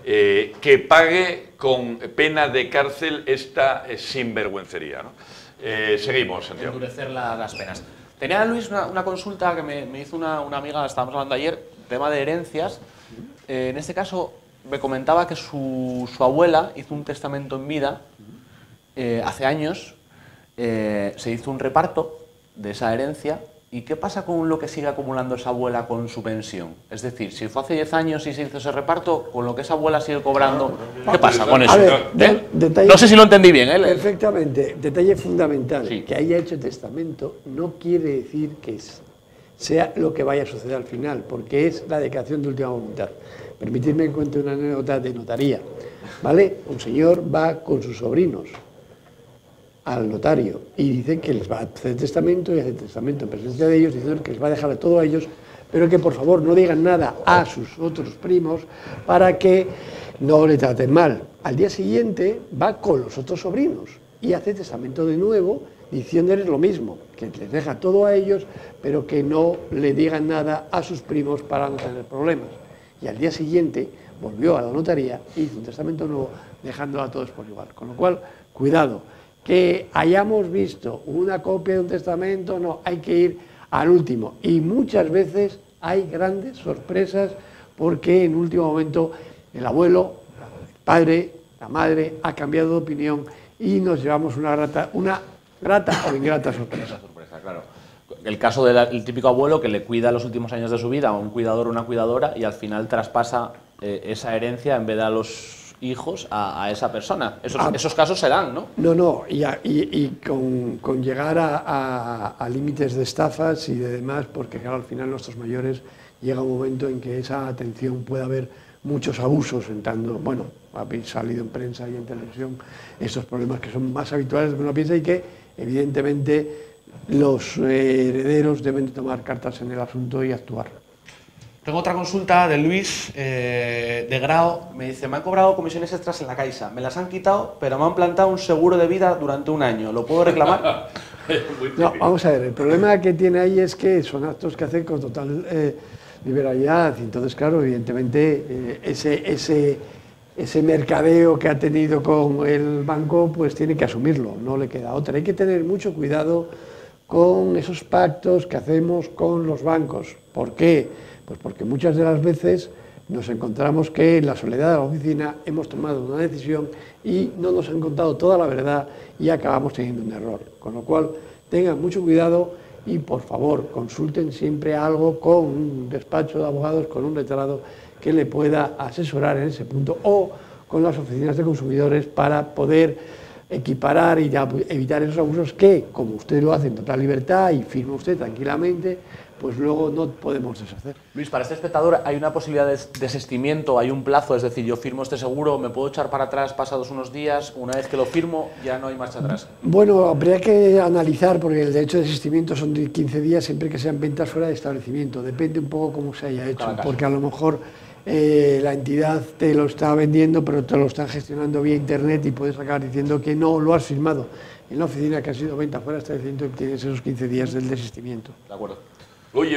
que pague con pena de cárcel esta sinvergüencería, ¿no? Seguimos, Santiago. Endurecer las penas. Tenía, Luis, una consulta que me hizo una amiga, estábamos hablando ayer, tema de herencias. En este caso me comentaba que su abuela hizo un testamento en vida hace años, se hizo un reparto de esa herencia. ¿Y qué pasa con lo que sigue acumulando esa abuela con su pensión? Es decir, si fue hace 10 años y se hizo ese reparto, con lo que esa abuela sigue cobrando, ¿qué pasa con eso? Detalle, no sé si lo entendí bien, ¿eh? Perfectamente. Detalle fundamental. Sí. Que haya hecho testamento no quiere decir que sea lo que vaya a suceder al final, porque es la declaración de última voluntad. Permitidme que cuente una anécdota de notaría, ¿vale? Un señor va con sus sobrinos al notario y dice que les va a hacer testamento, y hace testamento en presencia de ellos, diciendo que les va a dejar todo a ellos, pero que por favor no digan nada a sus otros primos para que no le traten mal. Al día siguiente va con los otros sobrinos y hace testamento de nuevo, diciéndoles lo mismo, que les deja todo a ellos, pero que no le digan nada a sus primos para no tener problemas. Y al día siguiente volvió a la notaría y hizo un testamento nuevo, dejándolo a todos por igual. Con lo cual, cuidado. Que hayamos visto una copia de un testamento, no, hay que ir al último. Y muchas veces hay grandes sorpresas porque en último momento el abuelo, el padre, la madre ha cambiado de opinión y nos llevamos una grata o ingrata sorpresa. Claro. El caso del típico abuelo que le cuida los últimos años de su vida a un cuidador o una cuidadora y al final traspasa esa herencia en vez de a los hijos a esa persona. Esos casos se dan, ¿no? No, y con llegar a límites de estafas y de demás, porque claro, al final nuestros mayores llega un momento en que esa atención puede haber muchos abusos, entrando, bueno, habéis salido en prensa y en televisión estos problemas que son más habituales de lo que uno piensa y que evidentemente los herederos deben de tomar cartas en el asunto y actuar. Tengo otra consulta de Luis, de Grao. Me dice, me han cobrado comisiones extras en la Caixa. Me las han quitado, pero me han plantado un seguro de vida durante un año. ¿Lo puedo reclamar? No, vamos a ver. El problema que tiene ahí es que son actos que hacen con total liberalidad. Y entonces, claro, evidentemente, ese mercadeo que ha tenido con el banco, pues tiene que asumirlo. No le queda otra. Hay que tener mucho cuidado con esos pactos que hacemos con los bancos. ¿Por qué? Pues porque muchas de las veces nos encontramos que en la soledad de la oficina hemos tomado una decisión y no nos han contado toda la verdad y acabamos teniendo un error. Con lo cual, tengan mucho cuidado y, por favor, consulten siempre algo con un despacho de abogados, con un letrado que le pueda asesorar en ese punto, o con las oficinas de consumidores para poder equiparar y evitar esos abusos que, como usted lo hace en total libertad y firma usted tranquilamente, pues luego no podemos deshacer. Luis, para este espectador hay una posibilidad de desistimiento, hay un plazo, es decir, yo firmo este seguro, me puedo echar para atrás pasados unos días, una vez que lo firmo ya no hay marcha atrás. Bueno, habría que analizar, porque el derecho de desistimiento son de 15 días siempre que sean ventas fuera de establecimiento, depende un poco cómo se haya hecho, porque a lo mejor la entidad te lo está vendiendo, pero te lo están gestionando vía internet y puedes acabar diciendo que no lo has firmado. en la oficina que ha sido venta fuera de establecimiento y tienes esos 15 días del desistimiento. De acuerdo. Oye,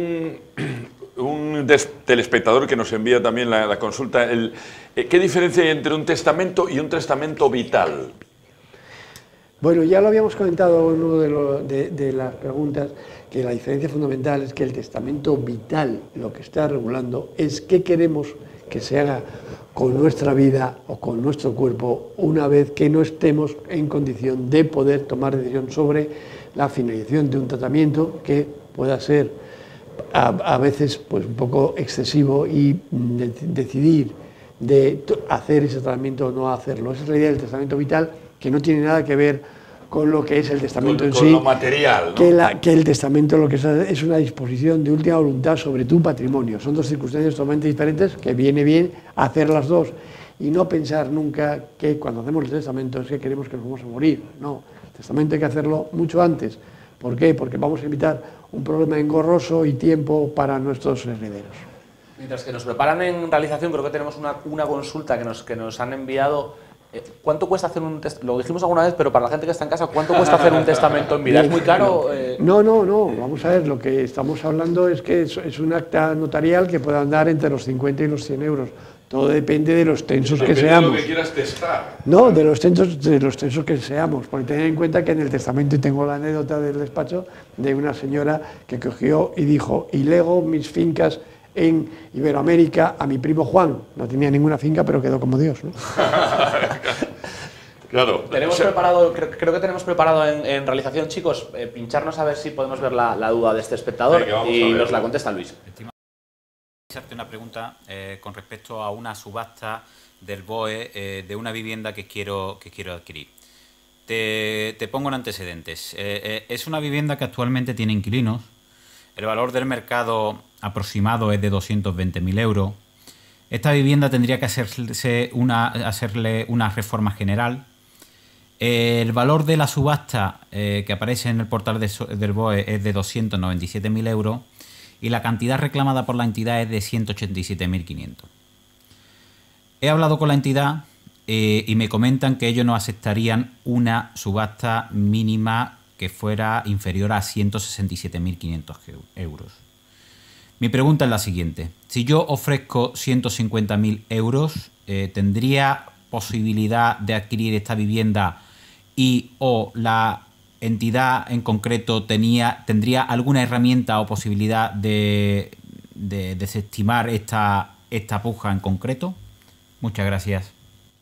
un telespectador que nos envía también la consulta, ¿qué diferencia hay entre un testamento y un testamento vital? Bueno, ya lo habíamos comentado en una de las preguntas, que la diferencia fundamental es que el testamento vital lo que está regulando es qué queremos que se haga con nuestra vida o con nuestro cuerpo una vez que no estemos en condición de poder tomar decisión sobre la finalización de un tratamiento que pueda ser a veces pues un poco excesivo y decidir de hacer ese tratamiento o no hacerlo. Esa es la idea del testamento vital, que no tiene nada que ver con lo que es el testamento en sí. Con lo material, ¿no? Que el testamento lo que es una disposición de última voluntad sobre tu patrimonio. Son dos circunstancias totalmente diferentes que viene bien hacer las dos y no pensar nunca que cuando hacemos el testamento es que queremos que nos vamos a morir. No, el testamento hay que hacerlo mucho antes. ¿Por qué? Porque vamos a evitar un problema engorroso y tiempo para nuestros herederos. Mientras que nos preparan en realización, creo que tenemos una consulta que nos han enviado. ¿Cuánto cuesta hacer un testamento? Lo dijimos alguna vez, pero para la gente que está en casa, ¿cuánto cuesta hacer un testamento en vida? ¿Es muy caro? No, vamos a ver, lo que estamos hablando es que es un acta notarial que puede andar entre los 50 y los 100 euros. Todo depende de los tensos que seamos. De lo que quieras testar. No, de los tensos que seamos. Porque tened en cuenta que en el testamento, y tengo la anécdota del despacho, de una señora que cogió y dijo, y lego mis fincas en Iberoamérica a mi primo Juan. No tenía ninguna finca, pero quedó como Dios, ¿no? Claro. Tenemos preparado, creo que tenemos preparado en realización, chicos, pincharnos a ver si podemos ver la duda de este espectador. Venga, y nos la contesta Luis. Hacerte una pregunta con respecto a una subasta del BOE de una vivienda que quiero adquirir. Te pongo en antecedentes. Es una vivienda que actualmente tiene inquilinos. El valor del mercado aproximado es de 220.000 euros. Esta vivienda tendría que hacerle una reforma general. El valor de la subasta que aparece en el portal del BOE es de 297.000 euros y la cantidad reclamada por la entidad es de 187.500. He hablado con la entidad y me comentan que ellos no aceptarían una subasta mínima que fuera inferior a 167.500 euros. Mi pregunta es la siguiente. Si yo ofrezco 150.000 euros, ¿tendría posibilidad de adquirir esta vivienda y o la entidad en concreto tendría alguna herramienta o posibilidad de desestimar esta puja en concreto? Muchas gracias.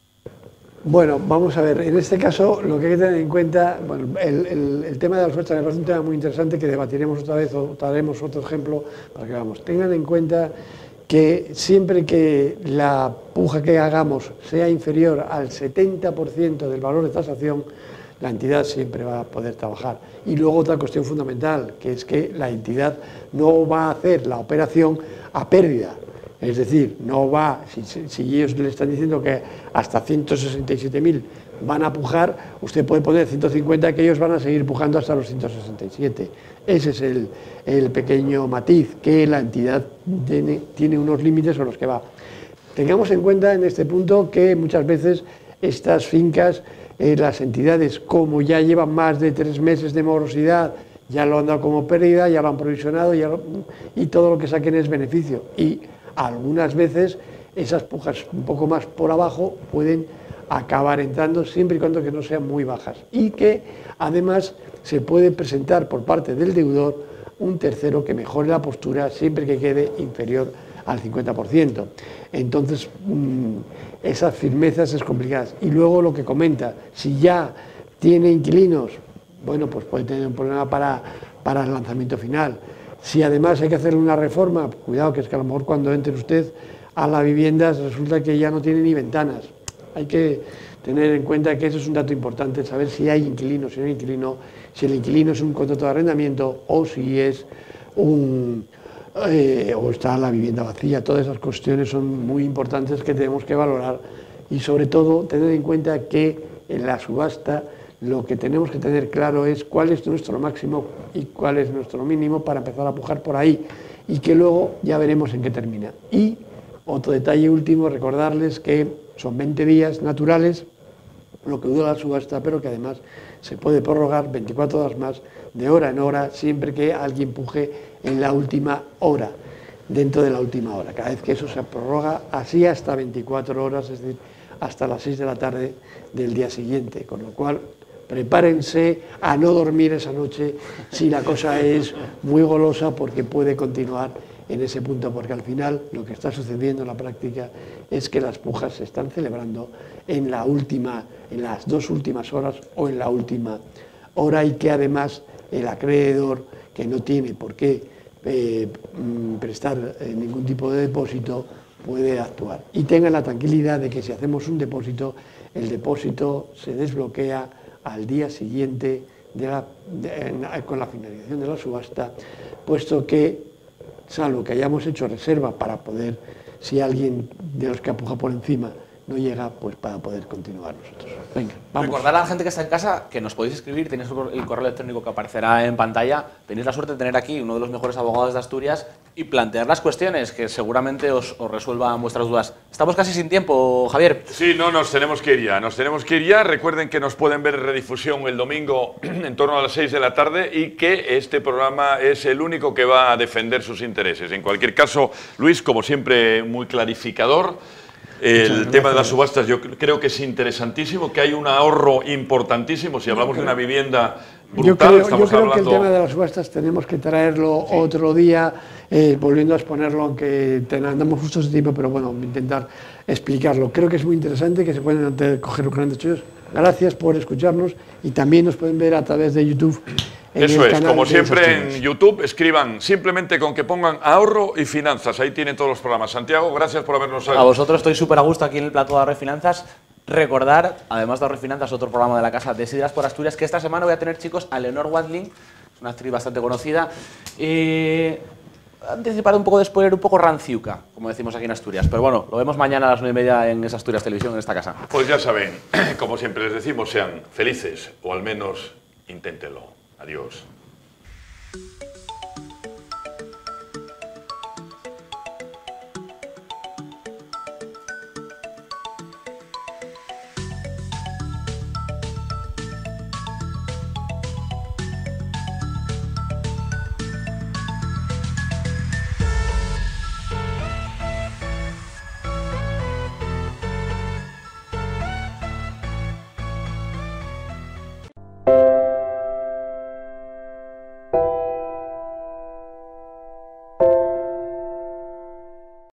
Bueno, vamos a ver, en este caso lo que hay que tener en cuenta, bueno, el tema de la oferta me parece un tema muy interesante que debatiremos otra vez o daremos otro ejemplo para que veamos. Tengan en cuenta que siempre que la puja que hagamos sea inferior al 70% del valor de tasación, la entidad siempre va a poder trabajar. Y luego otra cuestión fundamental, que es que la entidad no va a hacer la operación a pérdida. Es decir, no va, si ellos le están diciendo que hasta 167.000 van a pujar, usted puede poner 150 que ellos van a seguir pujando hasta los 167. Ese es el pequeño matiz, que la entidad tiene unos límites a los que va. Tengamos en cuenta en este punto que muchas veces estas fincas, las entidades, como ya llevan más de 3 meses de morosidad, ya lo han dado como pérdida, ya lo han provisionado y todo lo que saquen es beneficio. Y algunas veces esas pujas un poco más por abajo pueden acabar entrando siempre y cuando que no sean muy bajas. Y que además se puede presentar por parte del deudor un tercero que mejore la postura siempre que quede inferior al 50%. Entonces, esas firmezas es complicadas. Y luego lo que comenta, si ya tiene inquilinos, bueno, pues puede tener un problema para el lanzamiento final. Si además hay que hacer una reforma, cuidado que es que a lo mejor cuando entre usted a la vivienda resulta que ya no tiene ni ventanas. Hay que tener en cuenta que eso es un dato importante, saber si hay inquilino, si no hay inquilino, si el inquilino es un contrato de arrendamiento o si es o está la vivienda vacía. Todas esas cuestiones son muy importantes que tenemos que valorar y sobre todo tener en cuenta que en la subasta lo que tenemos que tener claro es cuál es nuestro máximo y cuál es nuestro mínimo para empezar a pujar por ahí y que luego ya veremos en qué termina. Y otro detalle último, recordarles que son 20 días naturales lo que dura la subasta, pero que además se puede prorrogar 24 horas más, de hora en hora, siempre que alguien puje en la última hora, dentro de la última hora. Cada vez que eso se prorroga, así hasta 24 horas, es decir, hasta las 6 de la tarde del día siguiente, con lo cual prepárense a no dormir esa noche si la cosa es muy golosa, porque puede continuar en ese punto, porque al final lo que está sucediendo en la práctica es que las pujas se están celebrando en las 2 últimas horas o en la última hora, y que además el acreedor, que no tiene por qué prestar ningún tipo de depósito, puede actuar. Y tengan la tranquilidad de que si hacemos un depósito, el depósito se desbloquea al día siguiente con la finalización de la subasta, puesto que, salvo que hayamos hecho reserva para poder, si alguien de los que apuja por encima no llega, pues para poder continuar nosotros. Venga, vamos. Recordar a la gente que está en casa que nos podéis escribir, tenéis el correo electrónico que aparecerá en pantalla. Tenéis la suerte de tener aquí uno de los mejores abogados de Asturias y plantear las cuestiones que seguramente os resuelvan vuestras dudas. Estamos casi sin tiempo, Javier. Sí, no, nos tenemos que ir ya, Recuerden que nos pueden ver en redifusión el domingo en torno a las 6 de la tarde y que este programa es el único que va a defender sus intereses. En cualquier caso, Luis, como siempre, muy clarificador. El tema de las subastas yo creo que es interesantísimo, que hay un ahorro importantísimo. Si hablamos de una vivienda brutal, estamos hablando... que el tema de las subastas tenemos que traerlo otro día, volviendo a exponerlo, aunque andamos justos de tiempo, pero bueno, intentar explicarlo. Creo que es muy interesante, que se pueden coger grandes chollos. Gracias por escucharnos, y también nos pueden ver a través de YouTube. Eso es, como siempre en YouTube, escriban simplemente con que pongan ahorro y finanzas, ahí tienen todos los programas. Santiago, gracias por habernos... A vosotros, estoy súper a gusto aquí en el plató de Ahorro y Finanzas. Recordar, además de Ahorro y Finanzas, otro programa de la casa de Sidras por Asturias, que esta semana voy a tener, chicos, a Leonor Watling, una actriz bastante conocida, anticipado un poco de spoiler, un poco ranciuca, como decimos aquí en Asturias. Pero bueno, lo vemos mañana a las 9:30 en Asturias Televisión, en esta casa. Pues ya saben, como siempre les decimos, sean felices, o al menos inténtenlo. Adiós.